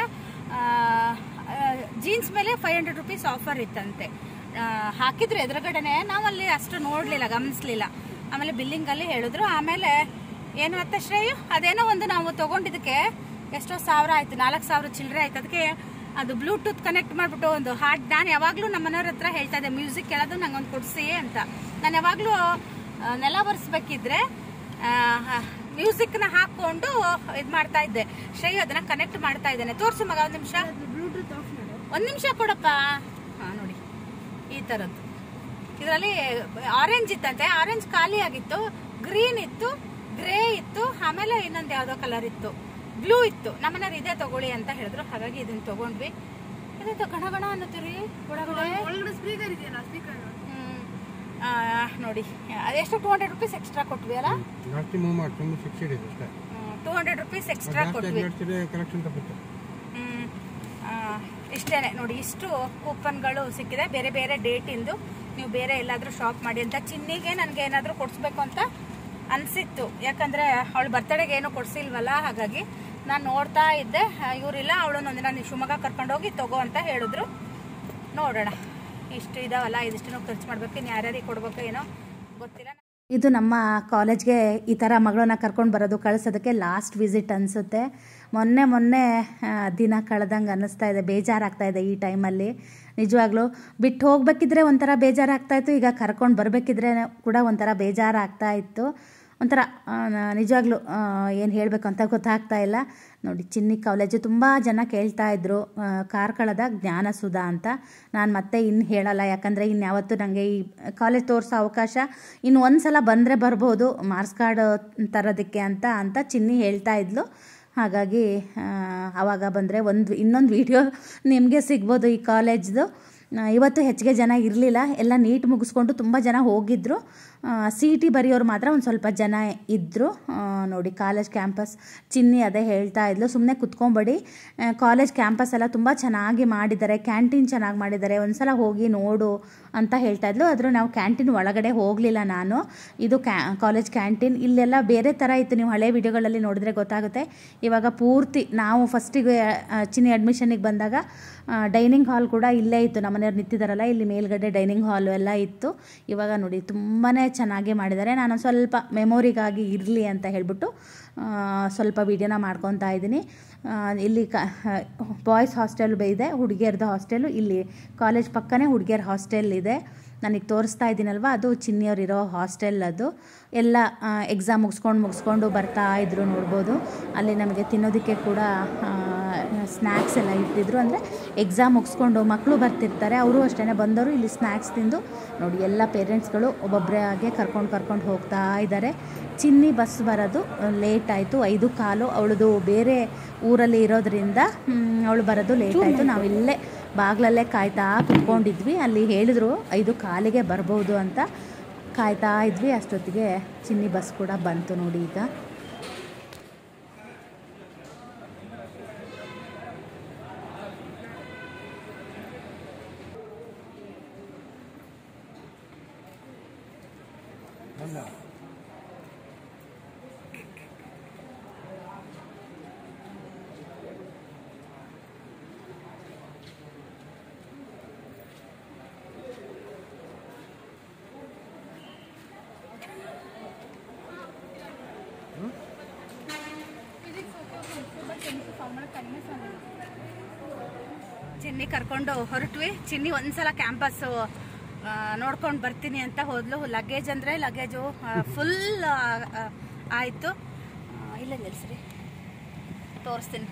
ಜೀನ್ಸ್ ಮೇಲೆ ಫೈವ್ ಹಂಡ್ರೆಡ್ ರುಪೀಸ್ ಆಫರ್ ಇತ್ತಂತೆ. ಹಾಕಿದ್ರು ಎದುರುಗಡೆನೆ. ನಾವಲ್ಲಿ ಅಷ್ಟು ನೋಡಲಿಲ್ಲ, ಗಮನಿಸಲಿಲ್ಲ. ಆಮೇಲೆ ಬಿಲ್ಲಿಂಗಲ್ಲಿ ಹೇಳಿದ್ರು. ಆಮೇಲೆ ಏನು ಮತ್ತೆ ಶ್ರೇಯು ಅದೇನೋ ಒಂದು ನಾವು ತೊಗೊಂಡಿದ್ದಕ್ಕೆ ಎಷ್ಟೋ ಸಾವಿರ ಆಯಿತು, ನಾಲ್ಕು ಸಾವಿರ ಚಿಲ್ಲರೆ ಆಯ್ತು. ಅದಕ್ಕೆ ಅದು ಬ್ಲೂಟೂತ್ ಕನೆಕ್ಟ್ ಮಾಡಿಬಿಟ್ಟು ಒಂದು ಹಾಡು, ನಾನು ಯಾವಾಗಲೂ ನಮ್ಮ ಮನೆಯವ್ರ ಹತ್ರ ಹೇಳ್ತಾ ಇದ್ದೆ ಮ್ಯೂಸಿಕ್ ಕೇಳೋದು ನಂಗೊಂದು ಕೊಡಿಸಿ ಅಂತ. ನಾನು ಯಾವಾಗಲೂ ನೆಲ ಒರೆಸ್ಬೇಕಿದ್ರೆ ಮ್ಯೂಸಿಕ್ನ ಹಾಕ್ಕೊಂಡು ಇದು ಮಾಡ್ತಾ ಇದ್ದೆ. ಶ್ರೇಯು ಅದನ್ನು ಕನೆಕ್ಟ್ ಮಾಡ್ತಾ ಇದ್ದೇನೆ. ತೋರಿಸು ಮಗ ಒಂದು ನಿಮಿಷ. ಬ್ಲೂಟೂತ್ ಆಫ್ ಮಾಡು. ಒಂದು ನಿಮಿಷ ಕೊಡಪ್ಪ. ಹಾಂ ನೋಡಿ ಈ ಥರದ್ದು. ಇದರಲ್ಲಿ ಆರೆಂಜ್ ಇತ್ತಂತೆ. ಆರೆಂಜ್ ಖಾಲಿ ಆಗಿತ್ತು. ಗ್ರೀನ್ ಇತ್ತು, ಗ್ರೇ ಇತ್ತು, ಆಮೇಲೆ ಇನ್ನೊಂದು ಯಾವುದೋ ಕಲರ್ ಇತ್ತು, ಬ್ಲೂ ಇತ್ತು. ನಮ್ಮನೆಯವ್ರು ಇದೇ ತಗೊಳ್ಳಿ ಅಂತ ಹೇಳಿದ್ರು. ಹಾಗಾಗಿ ಇದನ್ನ ತಗೊಂಡ್ವಿ. ಇದೇ ಗಣ ಗಣ ಅನ್ನತ್ತೀರಿ ಒಳಗಡೆ. ಒಳಗಡೆ ಸ್ಪೀಕರ್ ಇದೆಯಲ್ಲ, ಸ್ಪೀಕರ್. ನೋಡಿ ಅದೆಷ್ಟು ಟೂ ಹಂಡ್ರೆಡ್ ರುಪೀಸ್ ಎಕ್ಸ್ಟ್ರಾ ಕೊಟ್ವಿ ಅಲ್ಲ. ಟೂ ಹಂಡ್ರೆಡ್ ರುಪೀಸ್ ಎಕ್ಸ್ಟ್ರಾ ಕೊಟ್ವಿ. ಇಷ್ಟೇನೆ ನೋಡಿ. ಇಷ್ಟು ಕೂಪನ್ಗಳು ಸಿಕ್ಕಿದೆ ಬೇರೆ ಬೇರೆ ಡೇಟಿಂದು. ನೀವು ಬೇರೆ ಎಲ್ಲಾದರೂ ಶಾಪ್ ಮಾಡಿ ಅಂತ. ಚಿನ್ನಿಗೆ ನನಗೆ ಏನಾದರೂ ಕೊಡಿಸ್ಬೇಕು ಅಂತ ಅನಿಸಿತ್ತು. ಯಾಕಂದರೆ ಅವಳು ಬರ್ತಡೆಗೆ ಏನೂ ಕೊಡಿಸಿಲ್ವಲ್ಲ. ಹಾಗಾಗಿ ನಾನು ನೋಡ್ತಾ ಇದ್ದೆ. ಇವರಿಲ್ಲ, ಅವಳನ್ನೊಂದು ನಾನು ಶಿವಮೊಗ್ಗ ಕರ್ಕೊಂಡೋಗಿ ತಗೋ ಅಂತ ಹೇಳಿದ್ರು. ನೋಡೋಣ. ಇಷ್ಟು ಇದಾವಲ್ಲ, ಇದಿಷ್ಟು ಖರ್ಚು ಮಾಡ್ಬೇಕು. ಇನ್ನು ಯಾರ್ಯಾರಿಗೆ ಕೊಡ್ಬೇಕು ಏನೋ ಗೊತ್ತಿಲ್ಲ. ಇದು ನಮ್ಮ ಕಾಲೇಜ್ಗೆ ಈ ಥರ ಮಗಳನ್ನ ಕರ್ಕೊಂಡು ಬರೋದು, ಕಳಿಸೋದಕ್ಕೆ ಲಾಸ್ಟ್ ವಿಸಿಟ್ ಅನಿಸುತ್ತೆ. ಮೊನ್ನೆ ಮೊನ್ನೆ ದಿನ ಕಳೆದಂಗೆ ಅನ್ನಿಸ್ತಾ ಇದೆ. ಬೇಜಾರಾಗ್ತಾ ಇದೆ ಈ ಟೈಮಲ್ಲಿ. ನಿಜವಾಗ್ಲೂ ಬಿಟ್ಟು ಹೋಗ್ಬೇಕಿದ್ರೆ ಒಂಥರ ಬೇಜಾರಾಗ್ತಾಯಿತ್ತು. ಈಗ ಕರ್ಕೊಂಡು ಬರಬೇಕಿದ್ರೆ ಕೂಡ ಒಂಥರ ಬೇಜಾರಾಗ್ತಾ ಇತ್ತು. ಒಂಥರ ನಿಜವಾಗ್ಲೂ ಏನು ಹೇಳಬೇಕು ಅಂತ ಗೊತ್ತಾಗ್ತಾ ಇಲ್ಲ. ನೋಡಿ ಚಿನ್ನಿ ಕಾಲೇಜು ತುಂಬ ಜನ ಕೇಳ್ತಾ ಇದ್ರು ಕಾರ್ಕಳದ ಜ್ಞಾನಸುಧಾ ಅಂತ. ನಾನು ಮತ್ತೆ ಇನ್ನು ಹೇಳಲ್ಲ, ಯಾಕಂದರೆ ಇನ್ಯಾವತ್ತೂ ನನಗೆ ಈ ಕಾಲೇಜ್ ತೋರಿಸೋ ಅವಕಾಶ ಇನ್ನು ಒಂದು ಸಲ ಬಂದರೆ ಬರ್ಬೋದು ಮಾರ್ಕ್ಸ್ ಕಾರ್ಡ್ ತರೋದಕ್ಕೆ ಅಂತ ಅಂತ ಚಿನ್ನಿ ಹೇಳ್ತಾ ಇದ್ಲು. ಹಾಗಾಗಿ ಆವಾಗ ಬಂದರೆ ಒಂದು ಇನ್ನೊಂದು ವಿಡಿಯೋ ನಿಮಗೆ ಸಿಗ್ಬೋದು ಈ ಕಾಲೇಜ್ದು. ಇವತ್ತು ಹೆಚ್ಚಿಗೆ ಜನ ಇರಲಿಲ್ಲ, ಎಲ್ಲ ನೀಟ್ ಮುಗಿಸ್ಕೊಂಡು ತುಂಬ ಜನ ಹೋಗಿದ್ದರು. ಸಿ ಇ ಟಿ ಬರೆಯೋರು ಮಾತ್ರ ಒಂದು ಸ್ವಲ್ಪ ಜನ ಇದ್ದರು. ನೋಡಿ ಕಾಲೇಜ್ ಕ್ಯಾಂಪಸ್ ಚಿನ್ನಿ ಅದೇ ಹೇಳ್ತಾ ಇದ್ಲು, ಸುಮ್ಮನೆ ಕುತ್ಕೊಂಬೇಡಿ, ಕಾಲೇಜ್ ಕ್ಯಾಂಪಸ್ ಎಲ್ಲ ತುಂಬ ಚೆನ್ನಾಗಿ ಮಾಡಿದ್ದಾರೆ, ಕ್ಯಾಂಟೀನ್ ಚೆನ್ನಾಗಿ ಮಾಡಿದ್ದಾರೆ, ಒಂದು ಸಲ ಹೋಗಿ ನೋಡು ಅಂತ ಹೇಳ್ತಾ ಇದ್ಲು. ಆದರೂ ನಾವು ಕ್ಯಾಂಟೀನ್ ಒಳಗಡೆ ಹೋಗಲಿಲ್ಲ ನಾನು. ಇದು ಕ್ಯಾ ಕಾಲೇಜ್ ಕ್ಯಾಂಟೀನ್ ಇಲ್ಲೆಲ್ಲ ಬೇರೆ ಥರ ಇತ್ತು, ನೀವು ಹಳೆ ವಿಡಿಯೋಗಳಲ್ಲಿ ನೋಡಿದ್ರೆ ಗೊತ್ತಾಗುತ್ತೆ. ಇವಾಗ ಪೂರ್ತಿ ನಾವು ಫಸ್ಟಿಗೆ ಚಿನ್ನಿ ಅಡ್ಮಿಷನಿಗೆ ಬಂದಾಗ ಡೈನಿಂಗ್ ಹಾಲ್ ಕೂಡ ಇಲ್ಲೇ ಇತ್ತು, ನಮ್ಮನೆಯವ್ರು ನಿಂತಿದ್ದಾರಲ್ಲ ಇಲ್ಲಿ ಮೇಲ್ಗಡೆ ಡೈನಿಂಗ್ ಹಾಲು ಎಲ್ಲ ಇತ್ತು. ಇವಾಗ ನೋಡಿ ತುಂಬಾ ಚೆನ್ನಾಗಿ ಮಾಡಿದ್ದಾರೆ. ನಾನು ಸ್ವಲ್ಪ ಮೆಮೊರಿಗಾಗಿ ಇರಲಿ ಅಂತ ಹೇಳ್ಬಿಟ್ಟು ಸ್ವಲ್ಪ ವೀಡಿಯೋನ ಮಾಡ್ಕೊತಾ ಇದ್ದೀನಿ. ಇಲ್ಲಿ ಕ ಬಾಯ್ಸ್ ಹಾಸ್ಟೆಲ್ ಇದೆ, ಹುಡುಗಿಯರ್ದು ಹಾಸ್ಟೆಲು, ಇಲ್ಲಿ ಕಾಲೇಜ್ ಪಕ್ಕನೇ ಹುಡುಗಿಯರ ಹಾಸ್ಟೆಲ್ ಇದೆ. ನನಗೆ ತೋರಿಸ್ತಾ ಇದ್ದೀನಲ್ವ, ಅದು ಚಿನ್ನಿಯವರಿರೋ ಹಾಸ್ಟೆಲ್. ಅದು ಎಲ್ಲ ಎಕ್ಸಾಮ್ ಮುಗಿಸ್ಕೊಂಡು ಮುಗಿಸ್ಕೊಂಡು ಬರ್ತಾ ಇದ್ರು ನೋಡ್ಬೋದು. ಅಲ್ಲಿ ನಮಗೆ ತಿನ್ನೋದಕ್ಕೆ ಕೂಡ ಸ್ನ್ಯಾಕ್ಸ್ ಎಲ್ಲ ಇಟ್ಟಿದ್ರು. ಅಂದರೆ ಎಕ್ಸಾಮ್ ಮುಗಿಸ್ಕೊಂಡು ಮಕ್ಕಳು ಬರ್ತಿರ್ತಾರೆ, ಅವರು ಅಷ್ಟೇ ಬಂದವರು ಇಲ್ಲಿ ಸ್ನ್ಯಾಕ್ಸ್ ತಿಂದು ನೋಡಿ ಎಲ್ಲ ಪೇರೆಂಟ್ಸ್ಗಳು ಒಬ್ಬೊಬ್ಬರಾಗೆ ಕರ್ಕೊಂಡು ಕರ್ಕೊಂಡು ಹೋಗ್ತಾ ಇದ್ದಾರೆ. ಚಿನ್ನಿ ಬಸ್ ಬರೋದು ಲೇಟ್ ಆಯಿತು, ಐದು ಕಾಲು. ಅವಳದು ಬೇರೆ ಊರಲ್ಲಿ ಇರೋದ್ರಿಂದ ಅವಳು ಬರೋದು ಲೇಟ್ ಆಯಿತು. ನಾವಿಲ್ಲೇ ಬಾಗಿಲಲ್ಲೇ ಕಾಯ್ತಾ ಕುತ್ಕೊಂಡಿದ್ವಿ. ಅಲ್ಲಿ ಹೇಳಿದ್ರು ಐದು ಕಾಲಿಗೆ ಬರ್ಬೋದು ಅಂತ, ಕಾಯ್ತಾ ಇದ್ವಿ. ಅಷ್ಟೊತ್ತಿಗೆ ಚಿನ್ನಿ ಬಸ್ ಕೂಡ ಬಂತು ನೋಡಿ. ಈಗ ಚಿನ್ನಿ ಕರ್ಕೊಂಡು ಹೊರಟ್ವಿ. ಚಿನ್ನಿ ಒಂದ್ಸಲ ಕ್ಯಾಂಪಸ್ಸು ನೋಡ್ಕೊಂಡು ಬರ್ತೀನಿ ಅಂತ ಹೋದ್ಲು. ಲಗೇಜ್ ಅಂದರೆ ಲಗೇಜು ಫುಲ್ ಆಯಿತು. ಇಲ್ಲ ನಿಲ್ಸ್ರಿ, ತೋರಿಸ್ತೀನಿ.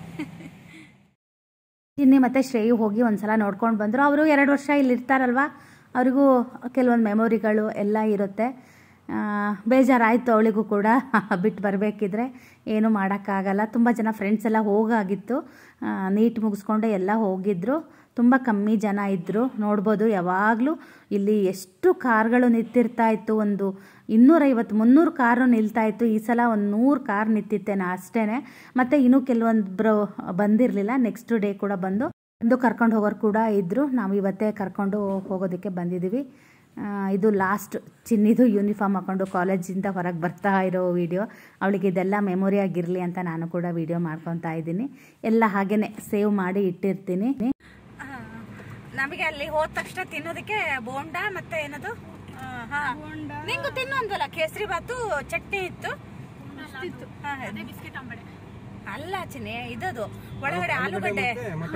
ಚಿನ್ನಿ ಮತ್ತು ಶ್ರೇಯು ಹೋಗಿ ಒಂದ್ಸಲ ನೋಡ್ಕೊಂಡು ಬಂದರು. ಅವರು ಎರಡು ವರ್ಷ ಇಲ್ಲಿ ಇರ್ತಾರಲ್ವ, ಅವ್ರಿಗೂ ಕೆಲವೊಂದು ಮೆಮೊರಿಗಳು ಎಲ್ಲ ಇರುತ್ತೆ. ಬೇಜಾರಾಯಿತು ಅವಳಿಗೂ ಕೂಡ, ಬಿಟ್ಟು ಬರಬೇಕಿದ್ರೆ ಏನೂ ಮಾಡೋಕ್ಕಾಗಲ್ಲ. ತುಂಬ ಜನ ಫ್ರೆಂಡ್ಸ್ ಎಲ್ಲ ಹೋಗಾಗಿತ್ತು, ನೀಟ್ ಮುಗಿಸ್ಕೊಂಡೆ ಎಲ್ಲ ಹೋಗಿದ್ರು. ತುಂಬ ಕಮ್ಮಿ ಜನ ಇದ್ದರು. ನೋಡ್ಬೋದು ಯಾವಾಗಲೂ ಇಲ್ಲಿ ಎಷ್ಟು ಕಾರ್ಗಳು ನಿಂತಿರ್ತಾ ಇತ್ತು. ಒಂದು ಇನ್ನೂರೈವತ್ತು ಮುನ್ನೂರು ಕಾರು ನಿಲ್ತಾಯಿತ್ತು. ಈ ಸಲ ಒಂದು ನೂರು ಕಾರ್ ನಿಂತಿತ್ತೇನೆ ಅಷ್ಟೇ. ಮತ್ತು ಇನ್ನೂ ಕೆಲವೊಂದೊಬ್ಬರು ಬಂದಿರಲಿಲ್ಲ, ನೆಕ್ಸ್ಟ್ ಡೇ ಕೂಡ ಬಂದು ಒಂದು ಕರ್ಕೊಂಡು ಹೋಗೋರು ಕೂಡ ಇದ್ದರು. ನಾವು ಇವತ್ತೇ ಕರ್ಕೊಂಡು ಹೋಗೋದಕ್ಕೆ ಬಂದಿದ್ದೀವಿ. ಇದು ಲಾಸ್ಟ್ ಚಿನ್ನಿದು ಯೂನಿಫಾರ್ಮ್ ಹಾಕ್ಕೊಂಡು ಕಾಲೇಜಿಂದ ಹೊರಗೆ ಬರ್ತಾ ಇರೋ ವಿಡಿಯೋ. ಅವಳಿಗೆ ಇದೆಲ್ಲ ಮೆಮೊರಿ ಆಗಿರಲಿ ಅಂತ ನಾನು ಕೂಡ ವಿಡಿಯೋ ಮಾಡ್ಕೊತಾ ಇದ್ದೀನಿ. ಎಲ್ಲ ಹಾಗೇ ಸೇವ್ ಮಾಡಿ ಇಟ್ಟಿರ್ತೀನಿ. ನಮಗೆ ಅಲ್ಲಿ ಹೋದ ತಕ್ಷಣ ತಿನ್ನೋದಕ್ಕೆ ಬೋಂಡಾ ಮತ್ತೆ ಏನದು ನಿಂಗು ತಿನ್ನು ಅಂದಲ್ಲ, ಕೇಸರಿ ಬಾತು ಚಟ್ನಿ ಇತ್ತು. ಅಲ್ಲ ಚಿನ್ನಿ, ಇದದು ಒಳಗಡೆ ಆಲೂಗಡ್ಡೆ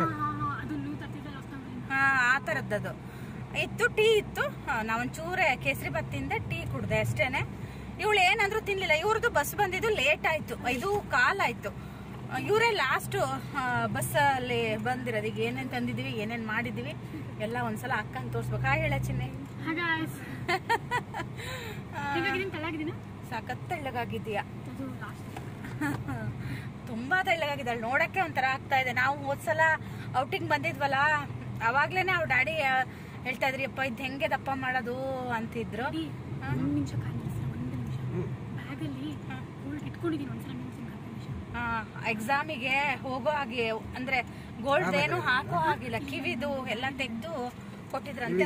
ಹಾ ಆ ಥರದ್ದದು ಇತ್ತು. ಟೀ ಇತ್ತು. ನಾವೊಂಚೂರೇ ಕೇಸರಿ ಬಾತ್ ತಿಂದೆ, ಟೀ ಕುಡ್ದೆ ಅಷ್ಟೇನೆ. ಇವಳು ಏನಂದ್ರೂ ತಿನ್ಲಿಲ್ಲ. ಇವ್ರದ್ದು ಬಸ್ ಬಂದಿದ್ದು ಲೇಟ್ ಆಯ್ತು, ಐದು ಕಾಲ್ ಆಯ್ತು. ಇವರೇ ಲಾಸ್ಟು ಬಸ್ಸಲ್ಲಿ ಬಂದಿರೋದು. ಈಗ ಏನೇನು ತಂದಿದ್ದೀವಿ, ಏನೇನು ಮಾಡಿದ್ದೀವಿ ಎಲ್ಲ ಒಂದ್ಸಲ ಅಕ್ಕಂಗೆ ತೋರಿಸ್ಬೇಕಾ ಹೇಳ ಚಿನ್ನಿ. ಸಖತ್ ತೆಳ್ಳಗಾಗಿದ್ದೀಯಾ, ತುಂಬಾ ತೆಳ್ಳಗಾಗಿದ್ದಾಳೆ. ನೋಡಕ್ಕೆ ಒಂಥರ ಆಗ್ತಾ ಇದೆ. ನಾವು ಹೋದ್ಸಲ ಔಟಿಂಗ್ ಬಂದಿದ್ವಲ್ಲ, ಅವಾಗ್ಲೇನೆ ಅವ್ರ ಡ್ಯಾಡಿ ಹೇಳ್ತಾ ಇದ್ರಿ, ಅಪ್ಪ ಇದು ಹೆಂಗೆ ದಪ್ಪ ಮಾಡೋದು ಅಂತಿದ್ರು. ಎಕ್ಸಾಮಿಗೆ ಹೋಗೋ ಹಾಗೆ ಅಂದ್ರೆ ಗೋಲ್ಡ್ ಏನು ಹಾಕೋ ಆಗಿಲ್ಲ, ಕಿವಿದು ಎಲ್ಲ ತೆಗೆದು ಕೊಟ್ಟಿದ್ರಂತೆ.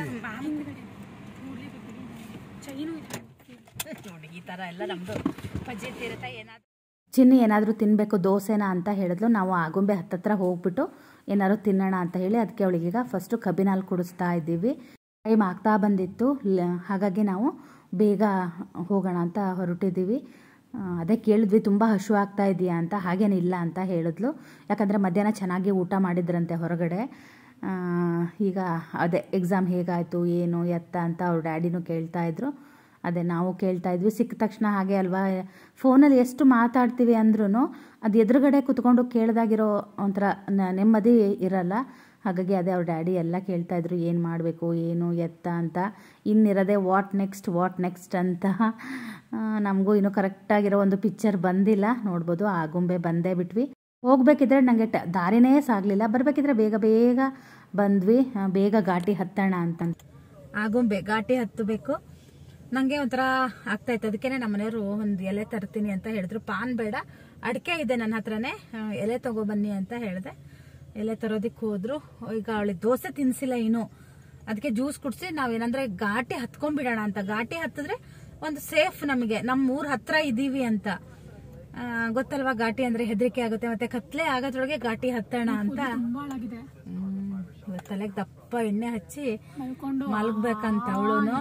ನೋಡಿ ಈ ತರ ಎಲ್ಲ ನಮ್ದು ಪಜ್ಜಿತ್ ಇರುತ್ತೆ. ಏನಾದ್ರು ಚಿನ್ನಿ ಏನಾದರೂ ತಿನ್ನಬೇಕು ದೋಸೆನ ಅಂತ ಹೇಳಿದ್ಲು. ನಾವು ಆಗುಂಬೆ ಹತ್ತತ್ರ ಹೋಗ್ಬಿಟ್ಟು ಏನಾದ್ರು ತಿನ್ನೋಣ ಅಂತ ಹೇಳಿ ಅದಕ್ಕೆ ಅವಳಿಗೀಗ ಫಸ್ಟು ಕಬ್ಬಿನ ಹಾಲು ಕುಡಿಸ್ತಾ ಇದ್ದೀವಿ. ಟೈಮ್ ಆಗ್ತಾ ಬಂದಿತ್ತು, ಹಾಗಾಗಿ ನಾವು ಬೇಗ ಹೋಗೋಣ ಅಂತ ಹೊರಟಿದ್ದೀವಿ. ಅದೇ ಕೇಳಿದ್ವಿ, ತುಂಬ ಹಶು ಆಗ್ತಾ ಇದೆಯಾ ಅಂತ. ಹಾಗೇನಿಲ್ಲ ಅಂತ ಹೇಳಿದ್ಲು, ಯಾಕಂದರೆ ಮಧ್ಯಾಹ್ನ ಚೆನ್ನಾಗಿ ಊಟ ಮಾಡಿದ್ರಂತೆ ಹೊರಗಡೆ. ಈಗ ಅದೇ ಎಕ್ಸಾಮ್ ಹೇಗಾಯಿತು ಏನು ಎತ್ತ ಅಂತ ಅವ್ರ ಡ್ಯಾಡಿನೂ ಕೇಳ್ತಾಯಿದ್ರು. ಅದೇ ನಾವು ಕೇಳ್ತಾ ಇದ್ವಿ. ಸಿಕ್ಕ ತಕ್ಷಣ ಹಾಗೆ ಅಲ್ವಾ, ಫೋನಲ್ಲಿ ಎಷ್ಟು ಮಾತಾಡ್ತೀವಿ ಅಂದ್ರೂ ಅದು ಎದುರುಗಡೆ ಕುತ್ಕೊಂಡು ಕೇಳ್ದಾಗಿರೋ ಒಂಥರ ನೆಮ್ಮದಿ ಇರಲ್ಲ. ಹಾಗಾಗಿ ಅದೇ ಅವ್ರ ಡ್ಯಾಡಿ ಎಲ್ಲ ಕೇಳ್ತಾಯಿದ್ರು ಏನು ಮಾಡಬೇಕು ಏನು ಎತ್ತ ಅಂತ. ಇನ್ನಿರೋದೇ ವಾಟ್ ನೆಕ್ಸ್ಟ್ ವಾಟ್ ನೆಕ್ಸ್ಟ್ ಅಂತ. ನಮಗೂ ಇನ್ನೂ ಕರೆಕ್ಟಾಗಿರೋ ಒಂದು ಪಿಕ್ಚರ್ ಬಂದಿಲ್ಲ. ನೋಡ್ಬೋದು ಆಗುಂಬೆ ಬಂದೇ ಬಿಟ್ವಿ. ಹೋಗ್ಬೇಕಿದ್ರೆ ನನಗೆ ಟ ದಾರಿನೇ ಸಾಗಲಿಲ್ಲ. ಬರಬೇಕಿದ್ರೆ ಬೇಗ ಬೇಗ ಬಂದ್ವಿ, ಬೇಗ ಘಾಟಿ ಹತ್ತೋಣ ಅಂತಂತ. ಆಗುಂಬೆ ಘಾಟಿ ಹತ್ತಬೇಕು. ನನಗೆ ಒಂಥರ ಆಗ್ತಾಯಿತ್ತು. ಅದಕ್ಕೆ ನಮ್ಮ ಮನೆಯವರು ಒಂದು ಎಲೆ ತರ್ತೀನಿ ಅಂತ ಹೇಳಿದ್ರು. ಪಾನ್ ಬೇಡ, ಅಡಿಕೆ ಇದೆ ನನ್ನ ಹತ್ರನೇ, ಎಲೆ ತಗೊಬನ್ನಿ ಅಂತ ಹೇಳಿದೆ. ಎಲೆ ತರೋದಕ್ಕೆ ಹೋದ್ರು. ಈಗ ಅವಳಿಗೆ ದೋಸೆ ತಿನ್ಸಿಲ್ಲ ಇನ್ನೂ. ಅದಕ್ಕೆ ಜ್ಯೂಸ್ ಕುಡಿಸಿ ನಾವೇನಂದ್ರೆ ಘಾಟಿ ಹತ್ಕೊಂಡ್ಬಿಡೋಣ ಅಂತ. ಘಾಟಿ ಹತ್ತಿದ್ರೆ ಒಂದು ಸೇಫ್ ನಮಗೆ, ನಮ್ಮ ಊರ ಹತ್ರ ಇದ್ದೀವಿ ಅಂತ. ಗೊತ್ತಲ್ವಾ, ಘಾಟಿ ಅಂದ್ರೆ ಹೆದರಿಕೆ ಆಗುತ್ತೆ, ಮತ್ತೆ ಕತ್ಲೆ ಆಗೋದ್ರೊಳಗೆ ಘಾಟಿ ಹತ್ತೋಣ ಅಂತ. ತಲೆಗೆ ದಪ್ಪ ಎಣ್ಣೆ ಹಚ್ಚಿ ಮಲ್ಗ್ಬೇಕಂತ ಅವಳುನು.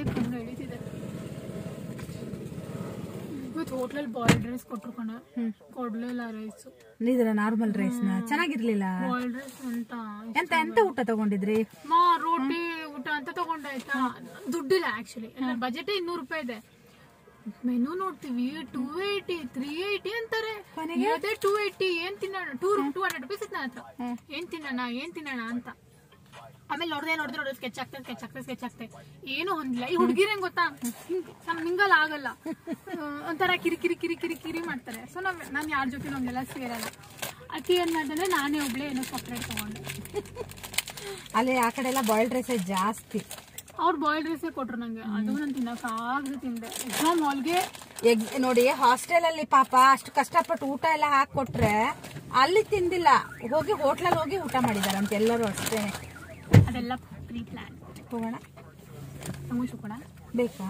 ಹೋಟ್ಲಲ್ಲಿ ಬಾಯ್ಲ್ಡ್ ರೈಸ್ ಕೊಟ್ರು ಕಣ, ಕೊಡ್ಲಿಲ್ಲ ರೈಸ್. ಇದ್ರ ನಾರ್ಮಲ್ ರೈಸ್ ನ ಚೆನ್ನಾಗಿರ್ಲಿಲ್ಲ. ಬಾಯ್ಲ್ಡ್ ರೈಸ್ ಅಂತ ಎಂತ ಎಂತ ಊಟ ತಗೊಂಡಿದ್ರಿ? ಮಾ ರೋಟಿ ಊಟ ಅಂತ ತಗೊಂಡಾಯ್ತಾ. ದುಡ್ಡಿಲ್ಲ ಆಕ್ಚುಲಿ, ಬಜೆಟ್ ಇನ್ನೂರು ರೂಪಾಯಿ ಇದೆ. ಮೆನು ನೋಡ್ತೀವಿ ಟೂ ಏಯ್ಟಿ ತ್ರೀ ಏಯ್ಟಿ ಅಂತಾರೆ. ಅದೇ ಟೂ ಏಯ್ಟಿ ಏನ್ ತಿನ್ನೋಣ, ಟೂ ಟೂ ಹಂಡ್ರೆಡ್ ರುಪೀಸ್ ಇತ್ತು ನನ್ನ ಹತ್ರ. ಏನ್ ತಿನ್ನೋಣ ಏನ್ ತಿನ್ನೋಣ ಅಂತ. ಆಮೇಲೆ ನೋಡ್ದೆ ನೋಡಿದ್ರೆ ನೋಡಿದ್ರೆ ಸ್ಕೆಚ್ ಆಗ್ತದೆ ಸ್ಕೆಚ್ ಆಗ್ತದೆ ಸ್ಕೆಚ್ ಆಗ್ತದೆ ಏನು ಹೊಂದಿಲ್ಲ. ಈ ಹುಡುಗಿರೇನ್ ಗೊತ್ತಾ, ನಿಂಗಲ್ಲ ಆಗಲ್ಲ, ಒಂಥರ ಕಿರಿ ಕಿರಿ ಕಿರಿ ಕಿರಿ ಕಿರಿ ಮಾಡ್ತಾರೆ. ಸೊ ನಾವ್ ನಾನು ಯಾರ ಜೊತೆ ನಮ್ಗೆಲ್ಲ ಸೇರಲ್ಲ. ಅಕ್ಕಿ ಏನ್ ಮಾಡ್ದೆ, ನಾನೇ ಒಬ್ಳೆ ಏನೋ ಸಪ್ರೇಟ್ ತಗೊಂಡೆ. ಅಲ್ಲಿ ಆ ಕಡೆ ಎಲ್ಲ ಬಾಯ್ಲ್ಡ್ ರೈಸ್ ಜಾಸ್ತಿ. ಅವ್ರು ಬಾಯ್ಲ್ಡ್ ರೈಸೇ ಕೊಟ್ರು ನಂಗೆ. ಅದು ನಾನು ತಿನ್ನಕ್ ಆಗದೆ ತಿಂದೆ. ಎಕ್ಸಾಮ್ ಹಾಲ್ಗೆ ಎಗ್ ನೋಡಿ, ಹಾಸ್ಟೆಲ್ ಅಲ್ಲಿ ಪಾಪ ಅಷ್ಟು ಕಷ್ಟಪಟ್ಟು ಊಟ ಎಲ್ಲ ಹಾಕಿ ಕೊಟ್ರೆ ಅಲ್ಲಿ ತಿಂದಿಲ್ಲ, ಹೋಗಿ ಹೋಟ್ಲಲ್ಲಿ ಹೋಗಿ ಊಟ ಮಾಡಿದಾರೆ ಅಂತ ಎಲ್ಲರೂ ಅಷ್ಟೇ. ಅದೆಲ್ಲ ಪ್ರೀ ಪ್ಲಾನ್. ಹೋಗೋಣ, ಸಮೋಸ ಕೂಡ ಬೇಕಾ?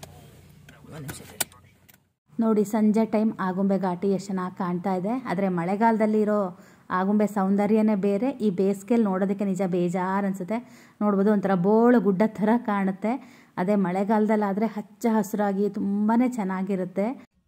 ನೋಡಿ, ಸಂಜೆ ಟೈಮ್ ಆಗುಂಬೆ ಘಾಟಿ ಎಷ್ಟು ಚೆನ್ನಾಗಿ ಕಾಣ್ತಾ ಇದೆ. ಆದರೆ ಮಳೆಗಾಲದಲ್ಲಿರೋ ಆಗುಂಬೆ ಸೌಂದರ್ಯನೇ ಬೇರೆ. ಈ ಬೇಸಿಗೆಯಲ್ಲಿ ನೋಡೋದಕ್ಕೆ ನಿಜ ಬೇಜಾರು ಅನಿಸುತ್ತೆ. ನೋಡ್ಬೋದು, ಒಂಥರ ಬೋಳು ಗುಡ್ಡ ಥರ ಕಾಣುತ್ತೆ. ಅದೇ ಮಳೆಗಾಲದಲ್ಲಾದರೆ ಹಚ್ಚ ಹಸಿರಾಗಿ ತುಂಬಾ ಚೆನ್ನಾಗಿರುತ್ತೆ.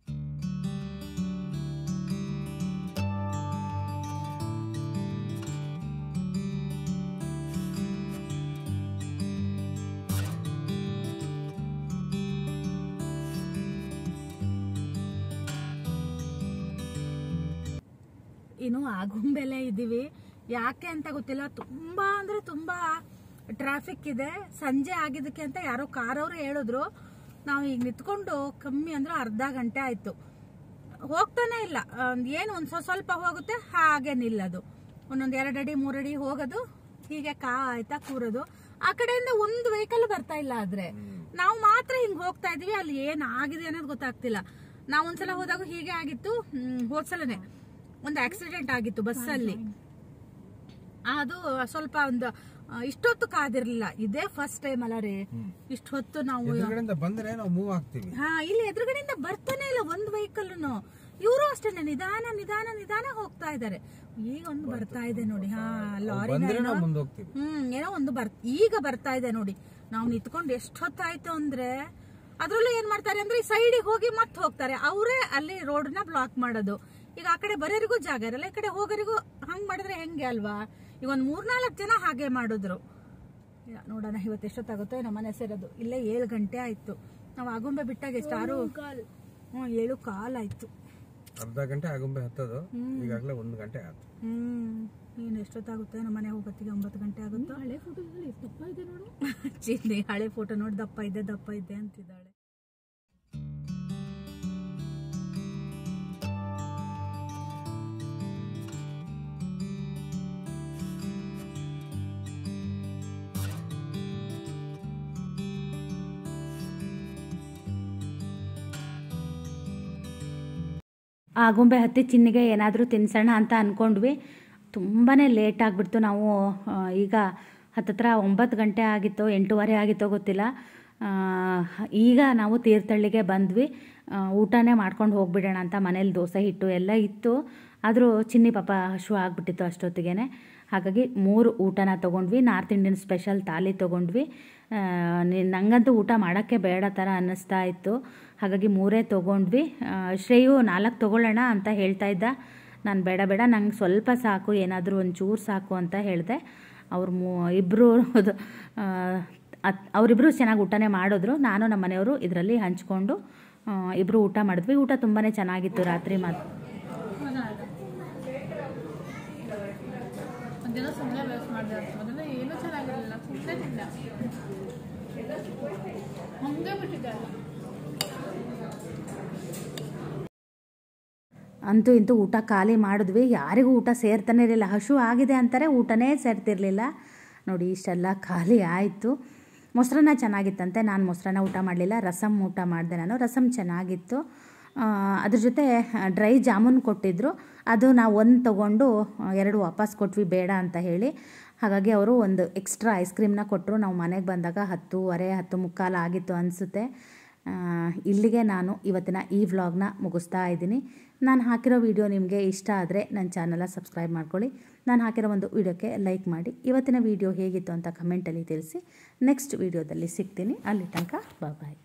ಇನ್ನು ಆಗುಂಬೆಲೆ ಇದ್ದೀವಿ. ಯಾಕೆ ಅಂತ ಗೊತ್ತಿಲ್ಲ, ತುಂಬ ಅಂದರೆ ತುಂಬ ಟ್ರಾಫಿಕ್ ಇದೆ. ಸಂಜೆ ಆಗಿದ್ದಕ್ಕೆ ಅಂತ ಯಾರೋ ಕಾರವರು ಹೇಳಿದ್ರು. ನಾವು ಈಗ ನಿಂತ್ಕೊಂಡು ಕಮ್ಮಿ ಅಂದ್ರೆ ಅರ್ಧ ಗಂಟೆ ಆಯಿತು, ಹೋಗ್ತಾನೆ ಇಲ್ಲ. ಏನು ಒಂದು ಸ್ವಲ್ಪ ಸ್ವಲ್ಪ ಹೋಗುತ್ತೆ, ಹಾಗೆ ನಿಲ್ಲೋದು. ಒಂದೊಂದು ಎರಡು ಅಡಿ ಮೂರು ಅಡಿ ಹೋಗೋದು, ಹೀಗೆ ಕಾಯ್ತಾ ಕೂರೋದು. ಆ ಕಡೆಯಿಂದ ಒಂದು ವೆಹಿಕಲ್ ಬರ್ತಾ ಇಲ್ಲ. ಆದರೆ ನಾವು ಮಾತ್ರ ಹಿಂಗೆ ಹೋಗ್ತಾ ಇದೀವಿ. ಅಲ್ಲಿ ಏನಾಗಿದೆ ಅನ್ನೋದು ಗೊತ್ತಾಗ್ತಿಲ್ಲ. ನಾವು ಒಂದ್ಸಲ ಹೋದಾಗ ಹೀಗೆ ಆಗಿತ್ತು. ಹೋದ್ಸಲನೇ ಒಂದು ಆಕ್ಸಿಡೆಂಟ್ ಆಗಿತ್ತು ಬಸ್ಸಲ್ಲಿ. ಅದು ಸ್ವಲ್ಪ ಒಂದು ಇಷ್ಟೊತ್ತು ಕಾದಿರ್ಲಿಲ್ಲ. ಇದೇ ಫಸ್ಟ್ ಟೈಮ್ ಅಲ್ಲ ರೀ ಇಷ್ಟು ಹೊತ್ತು ನಾವು ಬಂದ್ರೆ ನಾವು ಮೂವ್ ಆಗ್ತೀವಿ. ಹಾ, ಇಲ್ಲಿ ಎದುರುಗಡೆಯಿಂದ ಬರ್ತಾನೆ ಇಲ್ಲ ಒಂದು ವೆಹಿಕಲ್. ಇವರು ಅಷ್ಟೇ ನಿಧಾನ ನಿಧಾನ ನಿಧಾನ ಹೋಗ್ತಾ ಇದಾರೆ. ಈಗ ಒಂದು ಬರ್ತಾ ಇದೆ ನೋಡಿ. ಹಾ, ಲಾರಿ ಹ್ಮ್ ಏನೋ ಒಂದು ಬರ್ ಈಗ ಬರ್ತಾ ಇದೆ ನೋಡಿ. ನಾವು ನಿಂತ್ಕೊಂಡು ಎಷ್ಟು ಹೊತ್ತಾಯ್ತು ಅಂದ್ರೆ, ಅದ್ರಲ್ಲೂ ಏನ್ ಮಾಡ್ತಾರೆ ಅಂದ್ರೆ ಈ ಸೈಡಿಗೆ ಹೋಗಿ ಮತ್ತೆ ಹೋಗ್ತಾರೆ. ಅವರೇ ಅಲ್ಲಿ ರೋಡ್ ನ ಬ್ಲಾಕ್ ಮಾಡೋದು. ಈಗ ಆ ಕಡೆ ಬರೋರಿಗೂ ಜಾಗ ಇರಲ್ಲ, ಈ ಕಡೆ ಹೋಗೋರಿಗೂ ಹಂಗ್ ಮಾಡಿದ್ರೆ ಹೆಂಗೆ ಅಲ್ವಾ? ಈಗ ಒಂದ್ ಮೂರ್ನಾಲ್ಕು ಜನ ಹಾಗೆ ಮಾಡಿದ್ರು. ನೋಡೋಣ ಇವತ್ತು ಎಷ್ಟೊತ್ತಾಗುತ್ತೋ. ನಮ್ಮ ಮನೆ ಸೇರೋದು ಇಲ್ಲೇ ಏಳು ಗಂಟೆ ಆಯ್ತು. ನಾವು ಆಗುಂಬೆ ಬಿಟ್ಟಾಗ ಎಷ್ಟು ಆರು ಹ್ಮ್ ಏಳು ಕಾಲ್ ಆಯ್ತು. ಅರ್ಧ ಗಂಟೆ ಆಗುಂಬೆ ಹತ್ತೋದು, ಈಗಾಗಲೇ ಒಂದು ಗಂಟೆ ಆಯ್ತು. ಹ್ಮ್ ಏನು ಎಷ್ಟೊತ್ತಾಗುತ್ತೆ? ನಮ್ಮ ಮನೆ ಹೋಗೋತ್ತಿಗೆ ಒಂಬತ್ತು ಗಂಟೆ ಆಗುತ್ತೋ. ಹಳೆ ಫೋಟೋದಲ್ಲಿ ಎಷ್ಟು ದಪ್ಪ ಇದೆ ನೋಡು. ಚಿನ್ನಿ ಹಳೆ ಫೋಟೋ ನೋಡಿ ದಪ್ಪ ಇದೆ ದಪ್ಪ ಇದೆ ಅಂತಿದ್ದಾಳೆ. ಆಗುಂಬೆ ಹತ್ತಿ ಚಿನ್ನಿಗೆ ಏನಾದರೂ ತಿನ್ಸೋಣ ಅಂತ ಅಂದ್ಕೊಂಡ್ವಿ. ತುಂಬಾ ಲೇಟ್ ಆಗಿಬಿಡ್ತು. ನಾವು ಈಗ ಹತ್ತತ್ರ ಒಂಬತ್ತು ಗಂಟೆ ಆಗಿತ್ತೋ ಎಂಟೂವರೆ ಆಗಿತ್ತೋ ಗೊತ್ತಿಲ್ಲ. ಈಗ ನಾವು ತೀರ್ಥಹಳ್ಳಿಗೆ ಬಂದ್ವಿ. ಊಟನೇ ಮಾಡ್ಕೊಂಡು ಹೋಗ್ಬಿಡೋಣ ಅಂತ. ಮನೇಲಿ ದೋಸೆ ಹಿಟ್ಟು ಎಲ್ಲ ಇತ್ತು. ಆದರೂ ಚಿನ್ನಿ ಪಾಪ ಹಶು ಆಗಿಬಿಟ್ಟಿತ್ತು ಅಷ್ಟೊತ್ತಿಗೆ. ಹಾಗಾಗಿ ಮೂರು ಊಟನ ತೊಗೊಂಡ್ವಿ. ನಾರ್ತ್ ಇಂಡಿಯನ್ ಸ್ಪೆಷಲ್ ಥಾಲಿ ತೊಗೊಂಡ್ವಿ. ನನಗಂತೂ ಊಟ ಮಾಡೋಕ್ಕೆ ಬೇಡ ಥರ ಅನ್ನಿಸ್ತಾ ಇತ್ತು. ಹಾಗಾಗಿ ಮೂರೇ ತೊಗೊಂಡ್ವಿ. ಶ್ರೇಯು ನಾಲ್ಕು ತೊಗೊಳ್ಳೋಣ ಅಂತ ಹೇಳ್ತಾ ಇದ್ದ. ನಾನು ಬೇಡ ಬೇಡ ನಂಗೆ ಸ್ವಲ್ಪ ಸಾಕು, ಏನಾದರೂ ಒಂಚೂರು ಸಾಕು ಅಂತ ಹೇಳಿದೆ. ಅವ್ರು ಮೂ ಇಬ್ಬರು ಅತ್ ಅವರಿಬ್ಬರು ಚೆನ್ನಾಗಿ ಊಟನೇ ಮಾಡಿದ್ರು. ನಾನು ನಮ್ಮ ಮನೆಯವರು ಇದರಲ್ಲಿ ಹಂಚ್ಕೊಂಡು ಇಬ್ಬರು ಊಟ ಮಾಡಿದ್ವಿ. ಊಟ ತುಂಬಾ ಚೆನ್ನಾಗಿತ್ತು ರಾತ್ರಿ ಮಾತು. ಅದೆಲ್ಲ ಸುಮ್ಮನೆ ವೇಸ್ಟ್ ಮಾಡಿದೆ. ಅದೆಲ್ಲ ಏನೂ ಚೆನ್ನಾಗಿರಲಿಲ್ಲ, ಸುಮ್ಮನೆ ತಿಂದ ಹಂಗೆ ಬಿಟ್ಟಿದ್ದೆ. ಅಂತೂ ಇಂತೂ ಊಟ ಖಾಲಿ ಮಾಡಿದ್ವಿ. ಯಾರಿಗೂ ಊಟ ಸೇರ್ತಾನೆ ಇರಲಿಲ್ಲ. ಹಸು ಆಗಿದೆ ಅಂತಾರೆ, ಊಟನೇ ಸೇರ್ತಿರ್ಲಿಲ್ಲ. ನೋಡಿ ಇಷ್ಟೆಲ್ಲ ಖಾಲಿ ಆಯಿತು. ಮೊಸರನ್ನ ಚೆನ್ನಾಗಿತ್ತಂತೆ. ನಾನು ಮೊಸರನ್ನ ಊಟ ಮಾಡಲಿಲ್ಲ, ರಸಮ್ ಊಟ ಮಾಡಿದೆ ನಾನು. ರಸಮ್ ಚೆನ್ನಾಗಿತ್ತು. ಅದ್ರ ಜೊತೆ ಡ್ರೈ ಜಾಮೂನ್ ಕೊಟ್ಟಿದ್ದರು. ಅದು ನಾವು ಒಂದು ತೊಗೊಂಡು ಎರಡು ವಾಪಸ್ ಕೊಟ್ವಿ ಬೇಡ ಅಂತ ಹೇಳಿ. ಹಾಗಾಗಿ ಅವರು ಒಂದು ಎಕ್ಸ್ಟ್ರಾ ಐಸ್ ಕ್ರೀಮ್ನ ಕೊಟ್ಟರು. ನಾವು ಮನೆಗೆ ಬಂದಾಗ ಹತ್ತೂವರೆ ಹತ್ತು ಮುಕ್ಕಾಲು ಆಗಿತ್ತು ಅನಿಸುತ್ತೆ. ಇಲ್ಲಿಗೆ ನಾನು ಇವತ್ತಿನ ಈ ವ್ಲಾಗ್ನ ಮುಗಿಸ್ತಾ ಇದ್ದೀನಿ. ನಾನು ಹಾಕಿರೋ ವಿಡಿಯೋ ನಿಮಗೆ ಇಷ್ಟ ಆದರೆ ನನ್ನ ಚಾನಲ್ನ ಸಬ್ಸ್ಕ್ರೈಬ್ ಮಾಡ್ಕೊಳ್ಳಿ. ನಾನು ಹಾಕಿರೋ ಒಂದು ವಿಡಿಯೋಕ್ಕೆ ಲೈಕ್ ಮಾಡಿ. ಇವತ್ತಿನ ವಿಡಿಯೋ ಹೇಗಿತ್ತು ಅಂತ ಕಮೆಂಟಲ್ಲಿ ತಿಳಿಸಿ. ನೆಕ್ಸ್ಟ್ ವಿಡಿಯೋದಲ್ಲಿ ಸಿಗ್ತೀನಿ. ಅಲ್ಲಿ ತನಕ ಬಾಯ್.